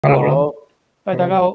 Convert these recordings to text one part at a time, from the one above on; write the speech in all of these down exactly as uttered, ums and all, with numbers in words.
Hello， 喂，大家好。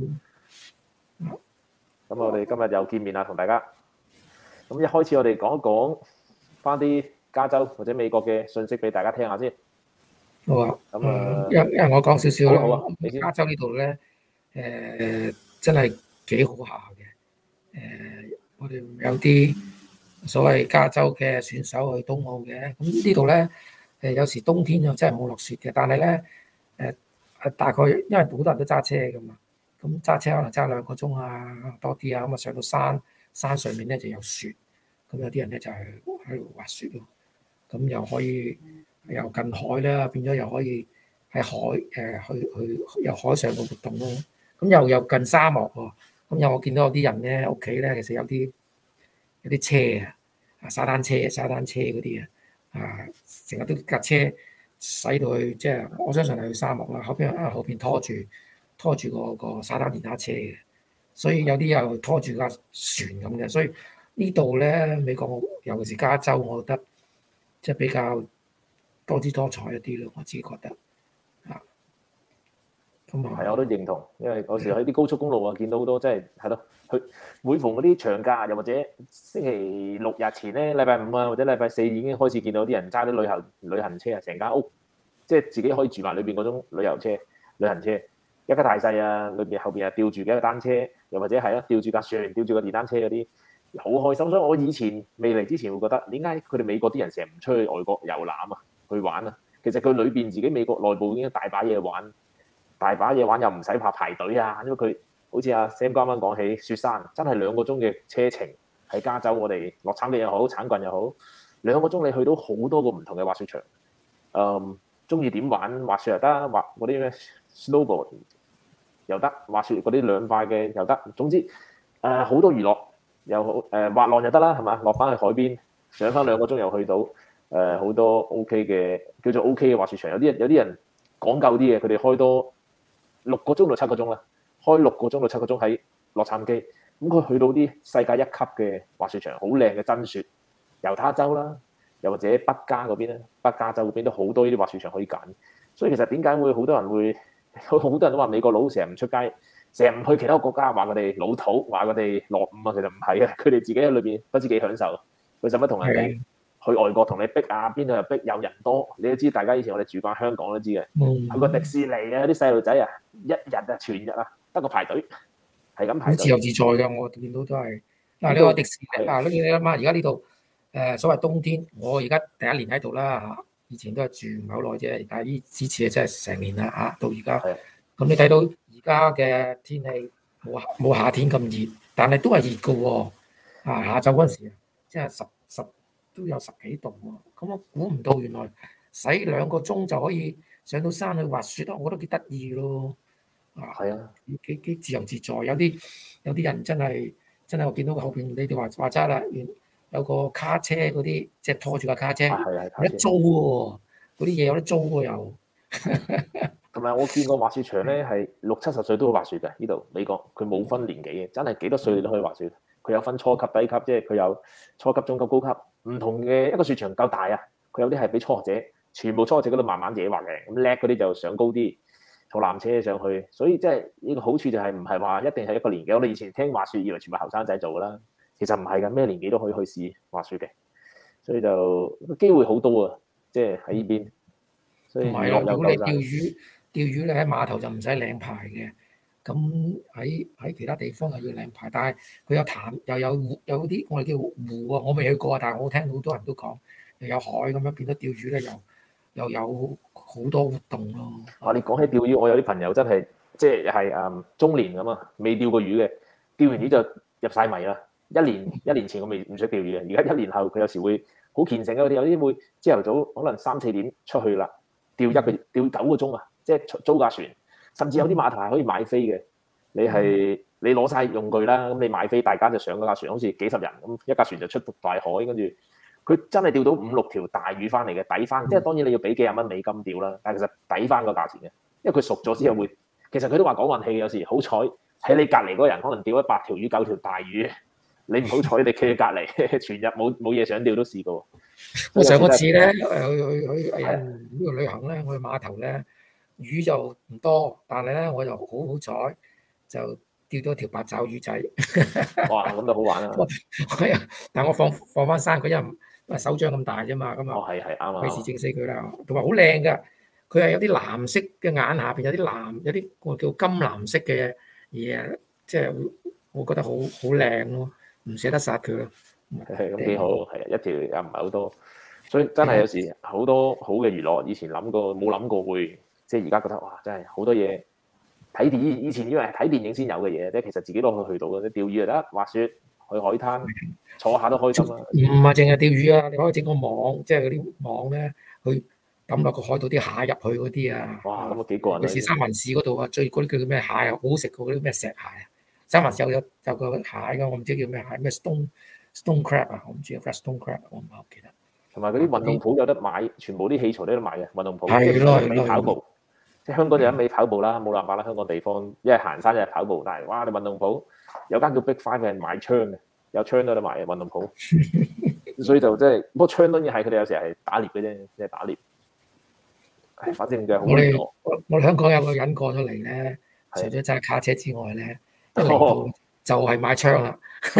咁我哋今日又見面啦，同大家。咁一開始我哋講一講翻啲加州或者美國嘅信息俾大家聽下先。 好啊。 咁啊， 因因為我講少少啦。 好啊好啊，你先。 加州呢度咧，誒真係幾好下嘅。誒，我哋有啲所謂加州嘅選手去東澳嘅。咁呢度咧，誒有時冬天就真係冇落雪嘅，但係咧，誒誒大概因為好多人都揸車㗎嘛，咁揸車可能揸兩個鐘啊多啲啊，咁啊上到山山上面咧就有雪，咁有啲人咧就係喺度滑雪咯。咁又可以又近海啦，變咗又可以喺海誒去去由海上嘅活動咯。咁又又近沙漠喎。咁有我見到有啲人咧屋企咧，其實有啲有啲車啊，啊沙灘車、沙灘車嗰啲啊，啊成日都架車駛到去，即係我相信係去沙漠啦。後邊啊後邊拖住拖住個個沙灘電單車嘅，所以有啲又拖住架船咁嘅。所以呢度咧美國尤其是加州，我覺得即係比較多姿多彩一啲咯，我自己覺得啊。咁啊， 係，我都認同，因為有時喺啲高速公路啊，見到好多即係係咯，佢每逢嗰啲長假，又或者星期六日前咧，禮拜五啊或者禮拜四已經開始見到啲人揸啲旅行旅行車啊，成間屋即係自己可以住埋裏邊嗰種旅遊車、旅行車，一家大細啊，裏邊後邊啊吊住幾個單車，又或者係啊吊住架船、吊住個電單車嗰啲，好開心。所以我以前未嚟之前會覺得，點解佢哋美國啲人成日唔出去外國遊覽啊，去玩啊？其實佢裏邊自己美國內部已經大把嘢玩。大把嘢玩又唔使怕排隊啊，因為佢好似阿 Sam 啱啱講起雪山，真係兩個鐘嘅車程喺加州，我哋洛杉磯又好，橙郡又好，兩個鐘你去到好多個唔同嘅滑雪場。誒，中意點玩滑雪又得，滑嗰啲咩 snowboard 又得，滑雪嗰啲兩塊嘅又得。總之誒好、呃、多娛樂，又好誒、呃、滑浪又得啦，係嘛？落翻去海邊上翻兩個鐘又去到誒好、呃、多 OK 嘅叫做 OK 嘅滑雪場。有啲人有啲人講究啲嘅，佢哋開多六個鐘到七個鐘啦，開六個鐘到七個鐘喺洛杉磯，咁佢去到啲世界一級嘅滑雪場，好靚嘅真雪，猶他州啦，又或者北加嗰邊咧，北加州嗰邊都好多呢啲滑雪場可以揀。所以其實點解會好多人會，好多人都話美國佬成日唔出街，成日唔去其他國家，話佢哋老土，話佢哋落伍啊，其實唔係嘅，佢哋自己喺裏邊不知幾享受，佢使乜同人哋去外國同你逼啊？邊度又逼又人多，你都知。大家以前我哋住慣香港都知嘅，去個迪士尼啊，啲細路仔啊，一日啊，全日啊，得個排隊，係咁排隊。 自由自在嘅，我見到都係。嗱，你話迪士尼啊，你你諗下，而家呢度誒所謂冬天，我而家第一年喺度啦嚇，以前都係住唔係好耐啫，但係呢之前真係成年啦嚇，到而家。咁你睇到而家嘅天氣冇冇夏天咁熱，但係都係熱嘅喎。啊，下晝嗰陣時，即係十十都有十幾度喎。咁我估唔到原來使兩個鐘就可以上到山去滑雪咯，我覺得幾得意咯。啊， 係啊， 幾幾自由自在。有啲有啲人真係真係我見到後邊你哋話話齋啦，有個卡車嗰啲，即係拖住架卡車， 有得租喎，嗰啲嘢有得租喎又。 同埋我見過滑雪場咧，係六七十歲都會滑雪嘅。呢度美國佢冇分年紀嘅，真係幾多歲你都可以滑雪。佢有分初級、低級，即係佢有初級、中級、高級，唔同嘅一個雪場夠大啊。佢有啲係俾初學者，全部初學者嗰度慢慢自己滑嘅，咁叻嗰啲就上高啲，坐纜車上去。所以即係呢個好處就係唔係話一定係一個年紀。我哋以前聽滑雪以為全部後生仔做㗎啦，其實唔係㗎，咩年紀都可以去試滑雪嘅。所以就機會好多啊，即係喺呢邊。所以唔係咯，如果你釣魚，釣魚你喺碼頭就唔使領牌嘅，咁喺喺其他地方又要領牌。但係佢有潭，又有湖，有啲我哋叫湖啊，我未去過啊，但係我聽到好多人都講，又有海咁樣，變咗釣魚咧，又又有好多活動咯。 啊！你講起釣魚，我有啲朋友真係即係係誒中年咁啊，未釣過魚嘅，釣完魚就入晒迷啦。一年一年前我未唔識釣魚嘅，而家一年後佢有時會好虔誠啊！有啲會朝頭早可能三四點出去啦。釣一個釣九個鐘啊！即係租架船，甚至有啲碼頭係可以買飛嘅。你係你攞晒用具啦，咁你買飛，大家就上嗰架船，好似幾十人咁，一架船就出大海，跟住佢真係釣到五六條大魚翻嚟嘅，抵翻。即係當然你要俾幾廿蚊美金釣啦，但係其實抵翻個價錢嘅，因為佢熟咗之後會。其實佢都話講運氣，有時好彩喺你隔離嗰人可能釣咗八條魚、九條大魚，你唔好彩你企喺隔離，全日冇冇嘢想釣都試過。 我上個次咧，去去去誒呢個旅行咧，我去碼頭咧， 魚就唔多，但係咧我就好好彩，就釣到條八爪魚仔。 哇，咁就好玩啦！ 係啊，但我放放翻山，佢又唔因為手掌咁大啫嘛，咁哦， 啊係係啱啊！ 費事整死佢啦。同埋好靚㗎，佢係有啲藍色嘅眼下邊有啲藍，有啲我叫金藍色嘅嘢，即係我覺得好好靚咯，唔捨得殺佢咯。 係咁幾好，係啊，一條又唔係好多，所以真係有時好多好嘅娛樂，以前諗過冇諗過會，即係而家覺得哇，真係好多嘢睇電，以前以為係睇電影先有嘅嘢，即係其實自己都可以去到嘅，釣魚又得，滑雪去海灘坐下都開心啦。 唔係淨係釣魚啊，你可以整個網，即係嗰啲網咧，去抌落個海度啲蟹入去嗰啲啊。 哇，咁啊幾過癮啊！ 尤其是三藩市嗰度啊，最嗰啲叫咩蟹啊，好好食過嗰啲咩石蟹啊。三藩市有有有個蟹㗎，我唔知叫咩蟹，咩 stone stone crab 啊，我唔知啊 stone crab，我唔係好記得。 同埋嗰啲運動鋪有得買，全部啲器材都有得買嘅運動鋪， 係即咯係一味跑步。即係香港就一味跑步啦，冇辦法啦。香港地方一係行山一係跑步，但係哇，你運動鋪有間叫 Big Five 係賣槍嘅，有槍都有得賣嘅運動鋪。所以就即係，不過槍當然係佢哋有時係打獵嘅啫，即係打獵。唉，反正就係好我哋娛樂。 我我哋香港有個人過咗嚟咧，除咗揸卡車之外咧，一嚟到就係買槍啦，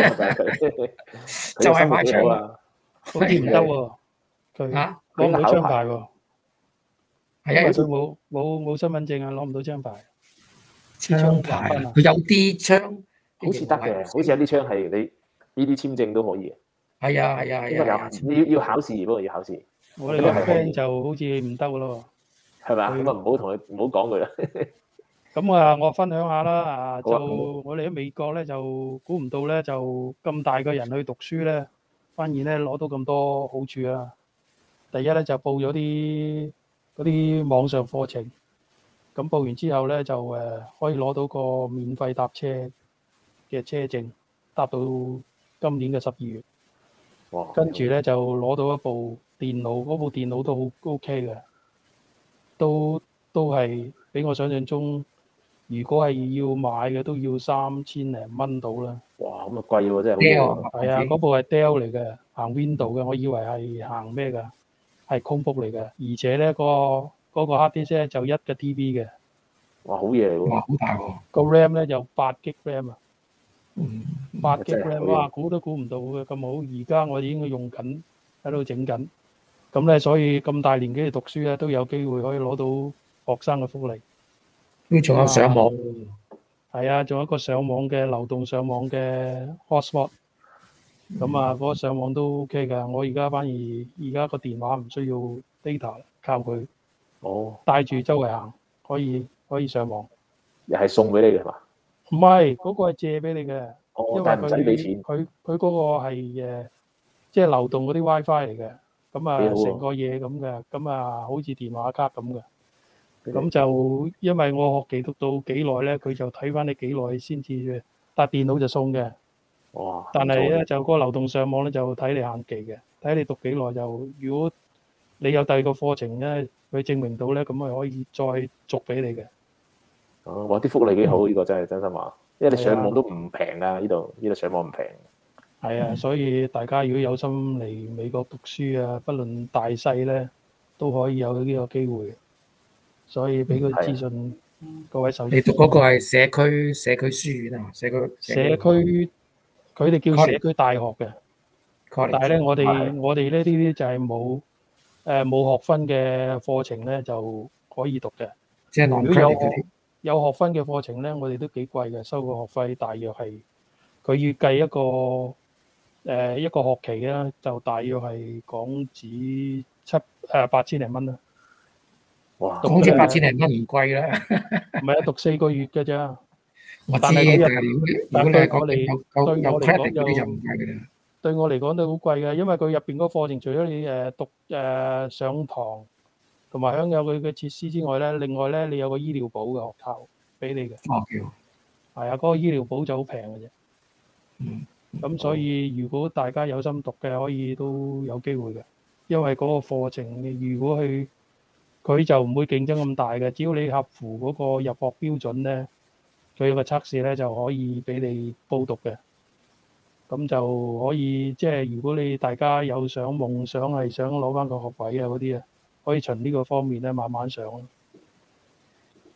就係買槍啦。 好似唔得喎，佢嚇攞唔到槍牌喎。 係啊， 佢冇冇冇身份證啊，攞唔到槍牌。 槍牌佢有啲槍好似得嘅，好似有啲槍係你呢啲簽證都可以。 係啊係啊係啊， 要要考試，不過要考試。 我哋個 friend 就好似唔得咯， 係咪啊？咁啊唔好同佢唔好講佢啦。 咁啊，我分享下啦啊，就我哋喺美國咧就估唔到咧，就咁大個人去讀書咧，反而咧攞到咁多好處啊！第一咧就報咗啲嗰啲網上課程，咁報完之後咧就誒可以攞到個免費搭車嘅車證，搭到今年嘅十二月。 哇！ 跟住咧就攞到一部電腦，嗰部電腦都好 OK 嘅，都都係比我想象中，如果係要買嘅都要三千零蚊到啦。 哇！咁啊貴喎，真係。 Dell 係啊，嗰部係 Dell 嚟嘅，行 Windows 嘅，我以為係行咩㗎？係 Chromebook 嚟嘅，而且咧、嗰個嗰、嗰個 hard disk 咧就一個 T B 嘅。 哇！好嘢嚟喎。 哇！好大喎。 個 RAM 咧就八 G RAM 啊。 嗯。 八 G RAM，哇！估都估唔到嘅咁好，而家我已經用緊，喺度整緊。咁咧，所以咁大年紀嚟讀書咧，都有機會可以攞到學生嘅福利。 都仲有上網。 係啊，仲有一個上網嘅流動上網嘅 hotspot。咁啊，嗰個上網都 OK 㗎。我而家反而而家個電話唔需要 data，靠佢。 哦。 帶住周圍行，可以可以上網。 又係送俾你嘅係嘛？ 唔係，嗰個係借俾你嘅。 哦， 因為但係唔使俾錢。 佢佢嗰個係誒，即係流動嗰啲 WiFi 嚟嘅。咁啊，成個嘢咁嘅，咁啊，好似電話卡咁嘅。咁就因為我學期讀到幾耐咧，佢就睇翻你幾耐先至，搭電腦就送嘅。 哇！ 但係咧就嗰個流動上網咧就睇你限期嘅，睇你讀幾耐就，如果你有第二個課程咧，佢證明到咧，咁咪可以再續俾你嘅。 哦，哇！啲福利幾好，呢個真係真心話，因為你上網都唔平啊，呢度呢度上網唔平。 係啊，所以大家如果有心嚟美國讀書啊，不論大細咧，都可以有呢個機會。所以俾個資訊各位手。 你讀嗰個係社區社區書院啊？社區社區佢哋叫社區大學嘅，但係咧我哋我哋呢啲就係冇誒冇學分嘅課程咧就可以讀嘅。 即係如果有有學分嘅課程咧，我哋都幾貴嘅，收個學費大約係佢要計一個誒、呃、一個學期啦，就大約係港紙七誒八千零蚊啦。 哇！ 港紙八千零蚊唔貴啦。 唔係啊，讀四個月嘅咋。 我知，但係如果如果你係講有有有 credit 嗰啲就唔貴嘅啦。 對我嚟講都好貴嘅，因為佢入邊嗰個課程除咗你誒讀誒上堂同埋享有佢嘅設施之外咧，另外咧你有個醫療保嘅學校俾你嘅。 哦，叫係啊，嗰個醫療保就好平嘅啫。 嗯。 咁所以如果大家有心讀嘅，可以都有機會嘅，因為嗰個課程如果去佢就唔會競爭咁大嘅，只要你合乎嗰個入學標準咧，佢有個測試咧就可以俾你報讀嘅。咁就可以即係如果你大家有想夢想係想攞翻個學位啊嗰啲啊，可以循呢個方面咧慢慢上咯。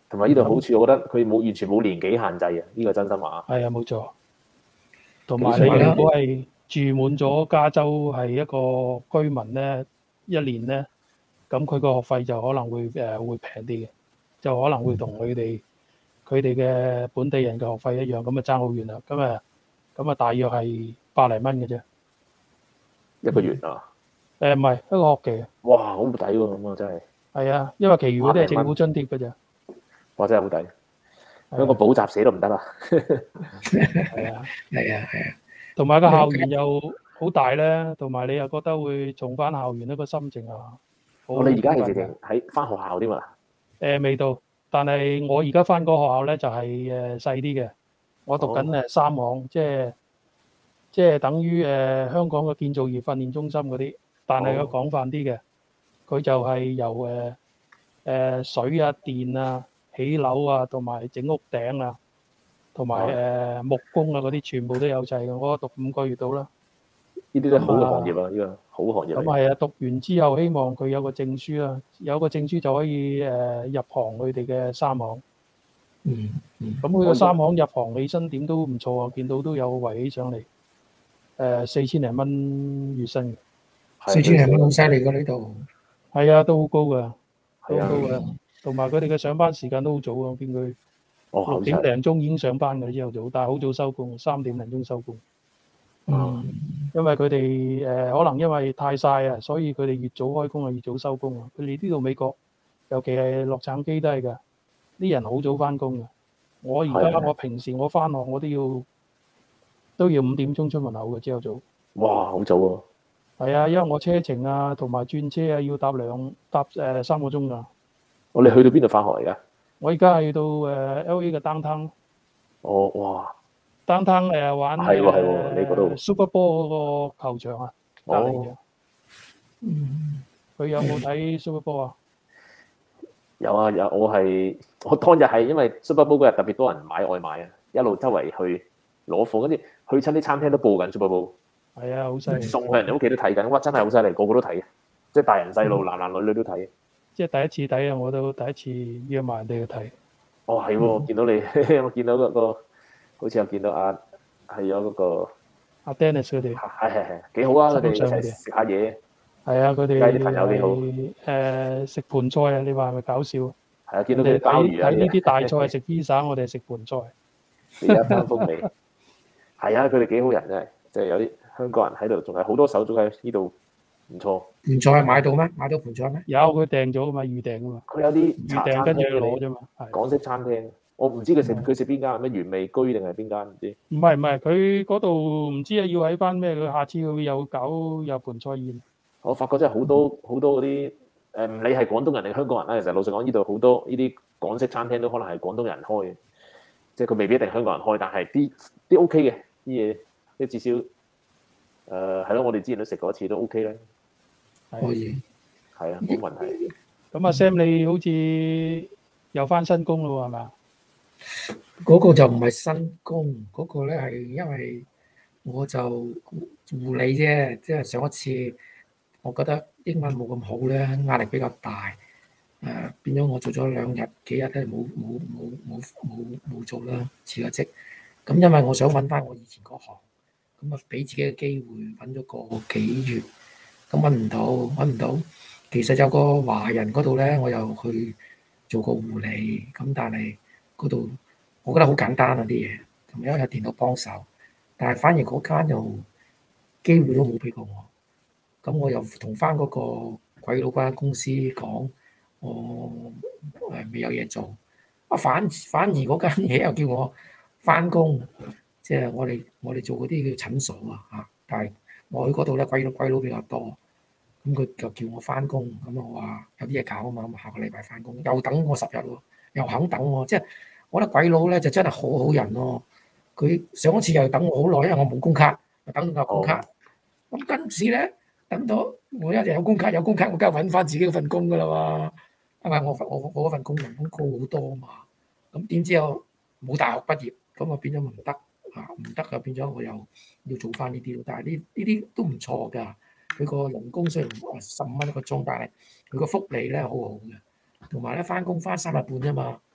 同埋呢度好處，我覺得佢冇完全冇年紀限制啊！呢、這個真心話。 係啊，冇錯。同埋你如果係住滿咗加州係一個居民咧，一年咧，咁佢個學費就可能會誒、呃、會平啲嘅，就可能會同佢哋佢哋嘅本地人嘅學費一樣，咁啊爭好遠啦。咁啊咁啊，大約係百零蚊嘅啫， 一個月啊？ 誒唔係一個學期。 哇，好抵喎！咁啊，真係。係啊，因為其餘嗰啲係政府津貼嘅啫。 哇！真係好抵。香港補習社都唔得啦。 係啊， 係啊，係啊。 同埋個校園又好大咧，同埋你又覺得會重返校園一個心情啊。 我哋而家係直情喺翻學校添嘛？ 誒未到，但係我而家翻個學校咧就係誒細啲嘅，我讀緊誒三行，即係即係等於誒香港嘅建造業訓練中心嗰啲，但係佢廣泛啲嘅，佢就係由誒誒水啊、電啊、起樓啊，同埋整屋頂啊。同埋誒木工啊嗰啲全部都有齊嘅，我讀五個月到啦。 呢啲都係好嘅行業啊！呢個好行業。咁係啊，讀完之後希望佢有個證書啦，有個證書就可以誒入行佢哋嘅三行。 嗯嗯。 咁佢個三行入行起薪點都唔錯啊，見到都有圍起上嚟誒四千零蚊月薪嘅。 四千零蚊好犀利㗎呢度。 係啊，都好高㗎，都好高㗎。同埋佢哋嘅上班時間都好早啊，我見佢。六點零鐘已經上班㗎，朝頭早，但係好早收工，三點零鐘收工。嗯，因為佢哋誒可能因為太曬啊，所以佢哋越早開工啊，越早收工啊。佢哋呢度美國，尤其係洛杉磯都係㗎，啲人好早翻工㗎。我而家我平時我翻學我都要都要五點鐘出門口嘅朝頭早。 哇，好早喎！ 係啊，因為我車程啊同埋轉車啊要搭兩搭誒三個鐘㗎。 我哋去到邊度翻學嚟㗎？ 我而家去到誒 L A 嘅 downtown。 哦，哇 ！downtown 誒玩係喎係喎，你嗰度 Super Bowl 嗰個球場啊，隔離嘅。 嗯。 佢有冇睇 Super Bowl 啊？ 有啊有，我係我當日係因為 Super Bowl 嗰日特別多人買外賣啊，一路周圍去攞貨，跟住去親啲餐廳都報緊 Super Bowl。 係啊，好犀利！ 送去人哋屋企都睇緊，哇！真係好犀利，個個都睇，即係大人細路、男男女女都睇。 即係第一次睇啊！我都第一次約埋人哋去睇。 哦，係喎，見到你，我見到嗰個，好似有見到阿係有嗰個阿 Dennis 佢哋。 係係係，幾好啊！佢哋一齊食下嘢。 係啊，佢哋啲朋友幾好。 誒食盤菜啊！你話係咪搞笑？係啊，見到佢鮑魚啊！ 睇呢啲大菜係食 pizza，我哋係食盤菜。 一番風味。係啊，佢哋幾好人真係，即係有啲香港人喺度，仲係好多手足喺呢度。唔錯， 盤菜買到咩？買到盤菜咩？ 有，佢訂咗噶嘛，預訂噶嘛。 佢有啲預訂跟住去攞啫嘛。 港式餐廳，我唔知佢食佢食邊間，咩原味居定係邊間唔知。 唔係唔係，佢嗰度唔知啊，要喺翻咩？佢下次佢會有搞有盤菜宴。 我發覺真係好多好多嗰啲誒，唔理係廣東人定香港人啦。其實老實講，呢度好多呢啲港式餐廳都可能係廣東人開嘅，即係佢未必一定香港人開，但係啲啲 OK 嘅啲嘢，即係至少誒係咯。我哋之前都食過一次都 OK 咧。 可以， 係啊，冇問題。 咁阿 Sam，你好似又翻新工咯喎，係嘛？ 嗰個就唔係新工，嗰個咧係因為我就護理啫，即係上一次我覺得英文冇咁好咧，壓力比較大，誒變咗我做咗兩日幾日咧冇冇冇冇冇冇做啦，辭咗職。咁因為我想揾翻我以前嗰行，咁啊俾自己嘅機會揾咗個幾月。咁揾唔到，揾唔到。其實有個華人嗰度咧，我又去做過護理，咁但係嗰度我覺得好簡單啊啲嘢，同埋有電腦幫手，但係反而嗰間又機會都冇俾過我。咁我又同翻嗰個鬼佬嗰間公司講，我誒未有嘢做。啊反反而嗰間嘢又叫我翻工，即係我哋我哋做嗰啲叫診所啊嚇，但係。我去嗰度咧，鬼佬鬼佬比較多，咁佢就叫我翻工，咁我話有啲嘢搞啊嘛，咁下個禮拜翻工，又等我十日喎，又肯等我，即係我覺得鬼佬咧就真係好好人咯。佢上一次又等我好耐，因為我冇工卡，又等到有工卡，咁跟住咧等到我一日有工卡有工卡，我梗係揾翻自己嗰份工噶啦嘛，因為我我我嗰份工人工高好多啊嘛，咁點知又冇大學畢業，咁啊變咗唔得。啊，唔得啊！變咗我又要做翻呢啲咯，但係呢呢啲都唔錯㗎。佢個人工雖然十五蚊一個鐘，但係佢個福利咧好好嘅，同埋咧翻工翻三日半啫嘛。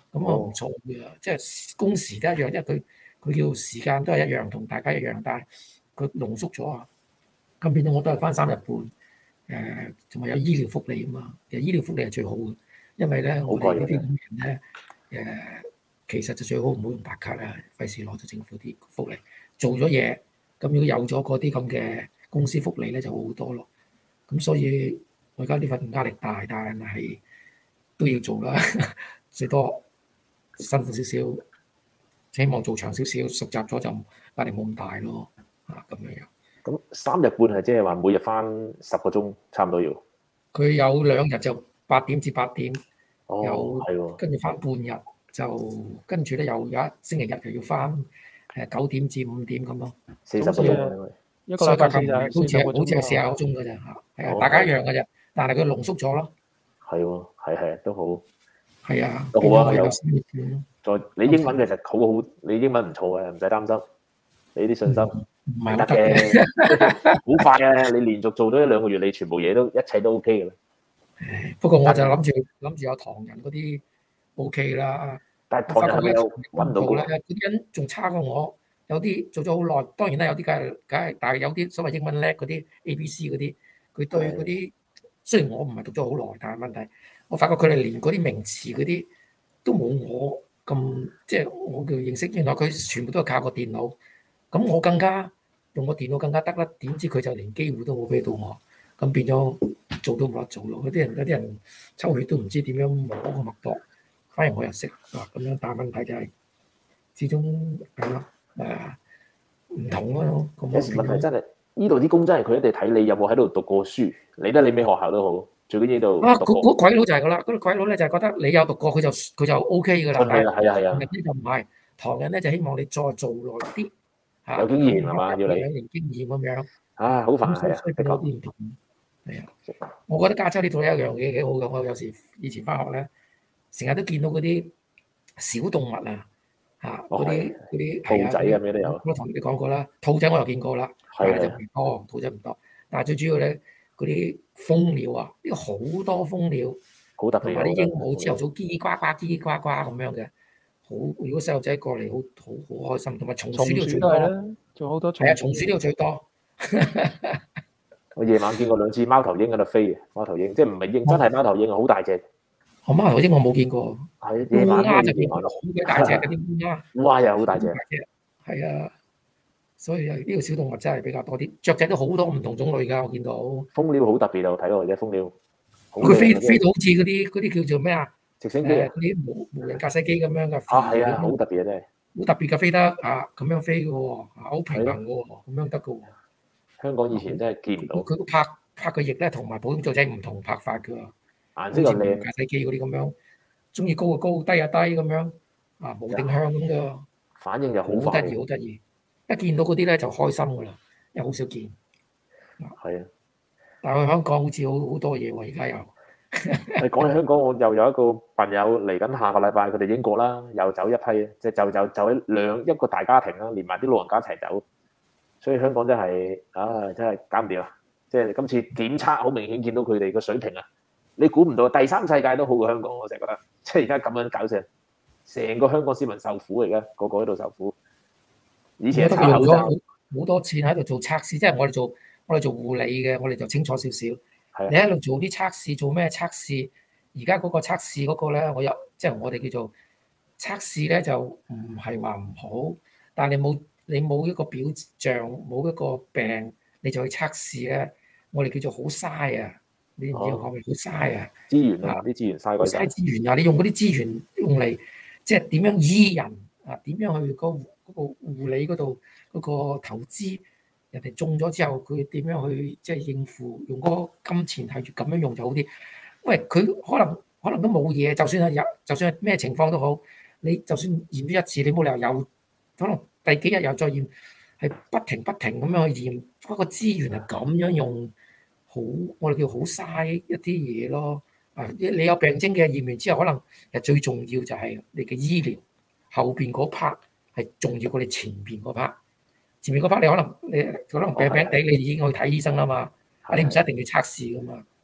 咁啊唔錯嘅，即係工時都一樣，因為佢佢叫時間都係一樣，同大家一樣，但係佢濃縮咗啊。咁變咗我都係翻三日半，誒同埋有醫療福利啊嘛。其實醫療福利係最好嘅，因為咧我哋呢啲咁嘅人咧誒，其實就最好唔好用白卡啦，費事攞咗政府啲福利。做咗嘢，咁如果有咗嗰啲咁嘅公司福利咧，就好好多咯。咁所以我而家呢份壓力大，但係都要做啦，最多辛苦少少，希望做長少少，熟習咗就壓力冇咁大咯。啊，咁樣樣。 咁三日半係即係話每日翻十個鐘，差唔多要。 佢有兩日就八點至八點， 哦， 有係喎， 跟住翻半日就跟住咧，又有一星期日就要翻誒九點至五點咁咯。 四十個鐘啊，因為一個禮拜四好似係十四十個鐘好似係四十個鐘㗎咋嚇，係啊， 哦大家一樣㗎啫，但係佢濃縮咗咯。 係喎，係係都好。 係啊， 都好啊，有有三日半咯。 再你英文其實好好，你英文唔錯嘅，唔使擔心，你啲信心唔係得得嘅。 嘅，好快嘅。你連續做咗一兩個月，你全部嘢都一切都 OK 嘅啦。 不過我就諗住諗住有唐人嗰啲 OK 啦。 但係唐人係咪有揾唔到咧？ 嘅？ 嗰啲人仲差過我，有啲做咗好耐。當然啦，有啲梗係梗係，但係有啲所謂英文叻嗰啲 A B C 嗰啲，佢對嗰啲雖然我唔係讀咗好耐，但係問題我發覺佢哋連嗰啲名詞嗰啲都冇我咁，即係我叫認識。原來佢全部都係靠個電腦，咁我更加用個電腦更加得啦。點知佢就連機會都冇俾到我，咁變咗做都冇得做咯。有啲人有啲人抽血都唔知點樣摸個脈搏。反而我又識啊咁樣，但係問題就係始終係咯誒唔同咯。 有時問題真係呢度啲工真係佢一定睇你有冇喺度讀過書，理得你咩學校都好，最緊要呢度啊！ 讀過。 嗰嗰鬼佬就係噶啦，嗰啲鬼佬咧就係覺得你有讀過，佢就佢就 O K 噶啦。 係啊係啊係啊， 唐人咧就唔係，唐人咧就希望你再做耐啲嚇， 有經驗係嘛？要你兩年經驗咁樣。 啊，好煩係啊， 的確啲唔同。係啊，我覺得加州呢度有一樣嘢幾好嘅。我有時以前翻學咧，成日都見到嗰啲小動物啊，嚇嗰啲嗰啲兔仔咁樣都有。 我同你講過啦，兔仔我又見過啦，但係就唔多，兔仔唔多。但係最主要咧，嗰啲蜂鳥啊，呢個好多蜂鳥， 好特別。 同埋啲鸚鵡朝頭早嘰嘰呱呱、嘰嘰呱呱咁樣嘅，好。如果細路仔過嚟，好好好開心。同埋松鼠呢度最多， 仲好多。 係啊，松鼠呢度最多。 我夜晚見過兩次貓頭鷹喺度飛嘅，貓頭鷹即係唔係鷹，真係貓頭鷹啊，好大隻。 我貓頭鷹我冇見過， 係夜晚烏鴉就見過，好鬼大隻嗰啲烏鴉。 烏鴉又好大隻， 係啊，所以呢個小動物真係比較多啲，雀仔都好多唔同種類㗎，我見到。 蜂鳥好特別啊！我睇過嘅蜂鳥， 佢飛飛到好似嗰啲嗰啲叫做咩啊？ 直升機啊！ 嗰啲無無人駕駛機咁樣嘅。 啊，係啊，好特別啊，真係。 好特別嘅飛得啊，咁樣飛嘅喎，好平衡嘅喎，咁樣得嘅喎。 香港以前真係見唔到。 佢個拍拍嘅翼咧，同埋普通雀仔唔同拍法㗎。 顏色又靚。 駕駛機嗰啲咁樣，中意高就高，低就低咁樣，啊冇定向咁㗎。 反應又好快。好得意，好得意。一見到嗰啲咧就開心㗎啦，因為好少見。 係啊。 但係香港好似好好多嘢喎，而家又。 你講起香港，我又有一個朋友嚟緊下個禮拜，佢哋英國啦，又走一批，即係就就就喺兩一個大家庭啦，連埋啲老人家一齊走。所以香港真係啊，真係搞唔掂啊！即係今次檢測好明顯見到佢哋個水平啊！你估唔到第三世界都好過香港，我成日覺得，即係而家咁樣搞成，成個香港市民受苦而家，個個喺度受苦。以前係用咗好多錢喺度做測試，即係我哋做我哋做護理嘅，我哋就清楚少少。你喺度做啲測試，做咩測試？而家嗰個測試嗰個咧，我有即係我哋叫做測試咧，就唔係話唔好，但係你冇你冇一個表象，冇一個病，你就去測試咧，我哋叫做好嘥啊！你知唔知我講咩？好嘥啊！ 資源啊，啲資源嘥鬼晒。 嘥資源啊！你用嗰啲資源用嚟即係點樣醫人啊？點樣去嗰嗰個護理嗰度嗰個投資？人哋中咗之後，佢點樣去即係應付？用嗰個金錢係咁樣用就好啲。喂，佢可能可能都冇嘢，就算係有，就算係咩情況都好，你就算驗咗一次，你冇理由有可能第幾日又再驗，係不停不停咁樣去驗。嗰個資源係咁樣用，好我哋叫好嘥一啲嘢咯。啊，你有病徵嘅驗完之後，可能係最重要就係你嘅醫療後邊嗰 part 係重要過你前邊嗰 part。前面嗰 part 你可能你可能病病地，你已經去睇醫生啦嘛，你唔使一定要測試噶嘛。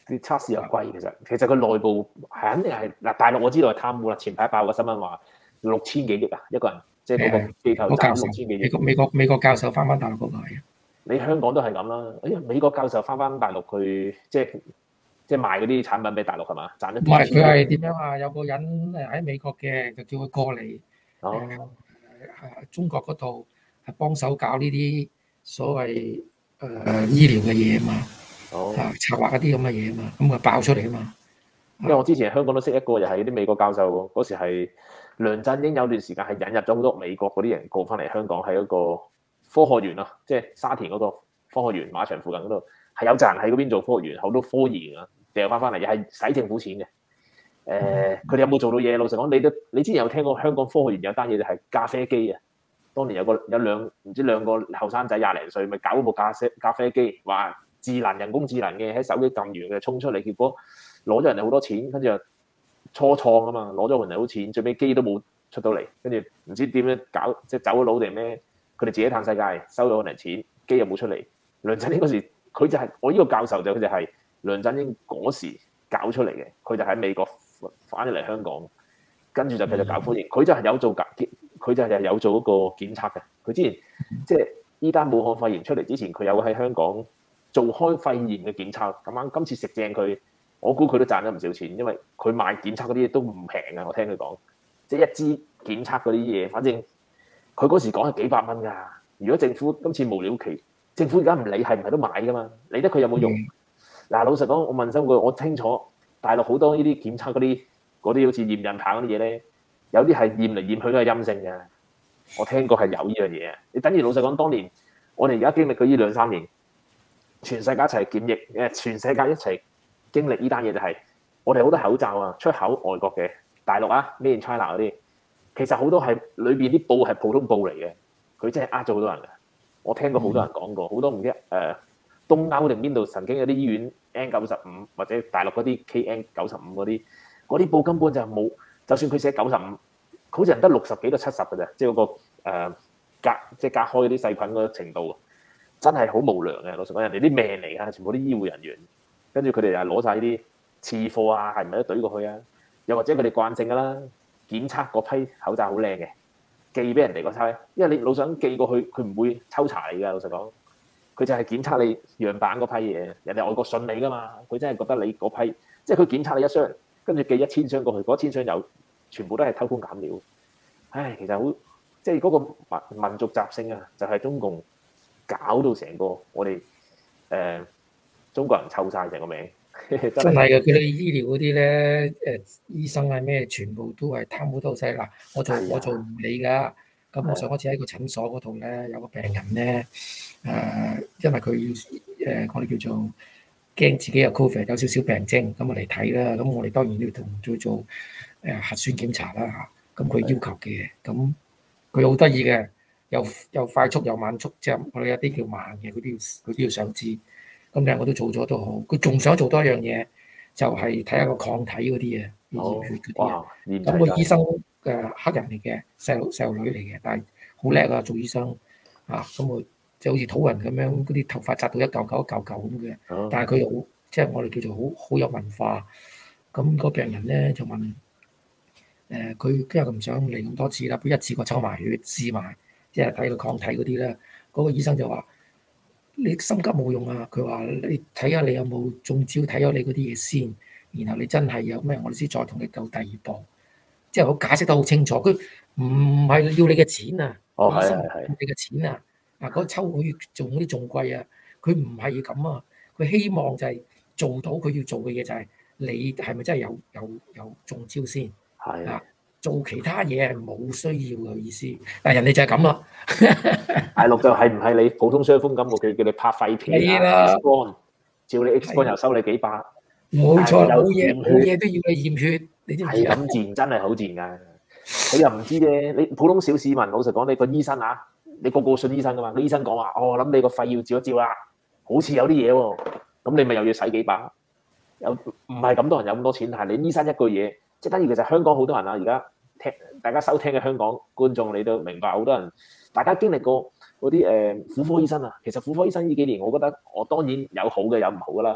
啲測試又貴，其實其實佢內部係肯定係嗱，大陸我知道係貪污啦，前排爆個新聞話六千幾億啊一個人，即係嗰個機構賺六千幾億。 美國美國美國教授翻返大陸嗰個係。 你香港都係咁啦，哎呀美國教授翻返大陸佢即係即係賣嗰啲產品俾大陸係嘛，賺咗。 唔係佢係點樣啊？有個人誒喺美國嘅，就叫佢過嚟。哦。誒、呃、中國嗰度係幫手搞呢啲所謂誒、呃、醫療嘅嘢啊嘛。哦。啊，策劃一啲咁嘅嘢啊嘛，咁啊爆出嚟啊嘛。 因為我之前香港都識一個，又係啲美國教授喎。嗰時係梁振英有段時間係引入咗好多美國嗰啲人過翻嚟香港，喺一個科學園啊，即係沙田嗰個科學園馬場附近嗰度，係有責人喺嗰邊做科學園，好多科研啊，掉翻翻嚟，又係使政府錢嘅。誒、呃，佢哋有冇做到嘢？老實講，你都你之前有聽過香港科學園有單嘢就係咖啡機啊。當年有個有兩唔知兩個後生仔廿零歲，咪搞嗰部咖啡咖啡機，話智能人工智能嘅喺手機撳完嘅衝出嚟，結果攞咗人哋好多錢，跟住又初創啊嘛，攞咗人哋好錢，最尾機都冇出到嚟，跟住唔知點樣搞，即係走咗佬定咩？佢哋自己嘆世界，收咗人哋錢，機又冇出嚟。梁振英嗰時，佢就係、是、我呢個教授就佢就係梁振英嗰時搞出嚟嘅，佢就喺美國翻咗嚟香港，跟住就繼續搞科研。佢就係有做檢，佢就係有做嗰個檢測嘅。佢之前即係依單武漢肺炎出嚟之前，佢有喺香港做開肺炎嘅檢測。咁啱今次食正佢，我估佢都賺咗唔少錢，因為佢賣檢測嗰啲嘢都唔平啊。我聽佢講，即係一支檢測嗰啲嘢，反正佢嗰時講係幾百蚊㗎。如果政府今次無了期，政府而家唔理係唔係都買㗎嘛？理得佢有冇用？嗱、嗯，老實講，我問心句，我清楚大陸好多呢啲檢測嗰啲嗰啲好似驗孕棒嗰啲嘢咧，有啲係驗嚟驗去都係陰性嘅。我聽過係有呢樣嘢。你等於老實講，當年我哋而家經歷過呢兩三年，全世界一齊檢疫，誒，全世界一齊經歷呢單嘢就係、是、我哋好多口罩啊，出口外國嘅大陸啊，Made in China 嗰啲，其實好多係裏邊啲布係普通布嚟嘅，佢真係呃咗好多人嘅。我聽過好多人講過，好、嗯、多唔知誒、呃、東歐定邊度曾經有啲醫院 N 九十五或者大陸嗰啲 K N 九十五嗰啲，嗰啲布根本就冇，就算佢寫九十五，好似人得六十幾到七十嘅啫，即係嗰個誒、呃、隔即係隔開啲細菌嗰個程度，真係好無良嘅。老實講，人哋啲命嚟㗎，全部啲醫護人員，跟住佢哋又攞晒啲次貨啊，係咪都懟過去啊？又或者佢哋慣性㗎啦，檢測嗰批口罩好靚嘅。寄俾人哋個差，因為你老想寄過去，佢唔會抽查你㗎。老實講，佢就係檢測你樣板嗰批嘢，人哋外國信你㗎嘛。佢真係覺得你嗰批，即係佢檢測你一箱，跟住寄一千箱過去，嗰一千箱有全部都係偷工減料。唉，其實好，即係嗰個民民族習性啊，就係、是、中共搞到成個我哋誒、呃、中國人臭晒成個名。真係嘅，佢哋醫療嗰啲咧，誒醫生係咩，全部都係貪污到犀嗱。我做我做唔理㗎。咁我上一次喺個診所嗰度咧，有個病人咧，誒、呃，因為佢要誒，我哋叫做驚自己有 Covid 有少少病徵，咁我嚟睇啦。咁我哋當然都要同佢做誒、呃、核酸檢查啦嚇。咁佢要求嘅，咁佢好得意嘅，又又快速又慢速，即係我哋有啲叫慢嘅，佢都要佢都要上肢。咁咧我都做咗都好，佢仲想做多一樣嘢，就係睇下個抗體嗰啲嘢，驗血嗰啲嘢。咁個醫生嘅黑人嚟嘅，細路細路女嚟嘅，但係好叻啊做醫生啊！咁我即係好似土人咁樣，嗰啲頭髮紮到一嚿嚿一嚿嚿咁嘅，但係佢又好，即係我哋叫做好好有文化。咁個病人咧就問誒，佢今日唔想嚟咁多次啦，佢一次過抽埋血試埋，即係睇個抗體嗰啲咧。嗰個醫生就話：你心急冇用啊！佢話你睇下你有冇中招，睇下你嗰啲嘢先，然後你真係有咩，我哋先再同你到第二步。即係我解釋得好清楚，佢唔係要你嘅錢啊！ 哦， 醫生係係係。 你嘅錢啊！嗱，嗰抽血做嗰啲仲貴啊！佢唔係要咁啊！佢希望就係做到佢要做嘅嘢，就係你係咪真係有有有中招先？ 係啊。 做其他嘢係冇需要嘅意思，但係人哋就係咁啦。 大陸就係唔係你普通傷風感冒，佢叫你拍肺片啊 X 光，照你 X 光又收你幾百。 冇錯，冇嘢冇嘢都要你驗血，你知唔知係咁賤，真係好賤㗎。佢又唔知嘅，你普通小市民，老實講，你個醫生啊，你個個信醫生㗎嘛？個醫生講話，哦，諗你個肺要照一照啦，好似有啲嘢喎，咁你咪又要使幾百？有唔係咁多人有咁多錢，但係你醫生一句嘢。即係等於其實香港好多人啊，而家聽大家收聽嘅香港觀眾，你都明白好多人，大家經歷過嗰啲誒婦科醫生啊。其實婦科醫生呢幾年，我覺得我當然有好嘅有唔好噶啦。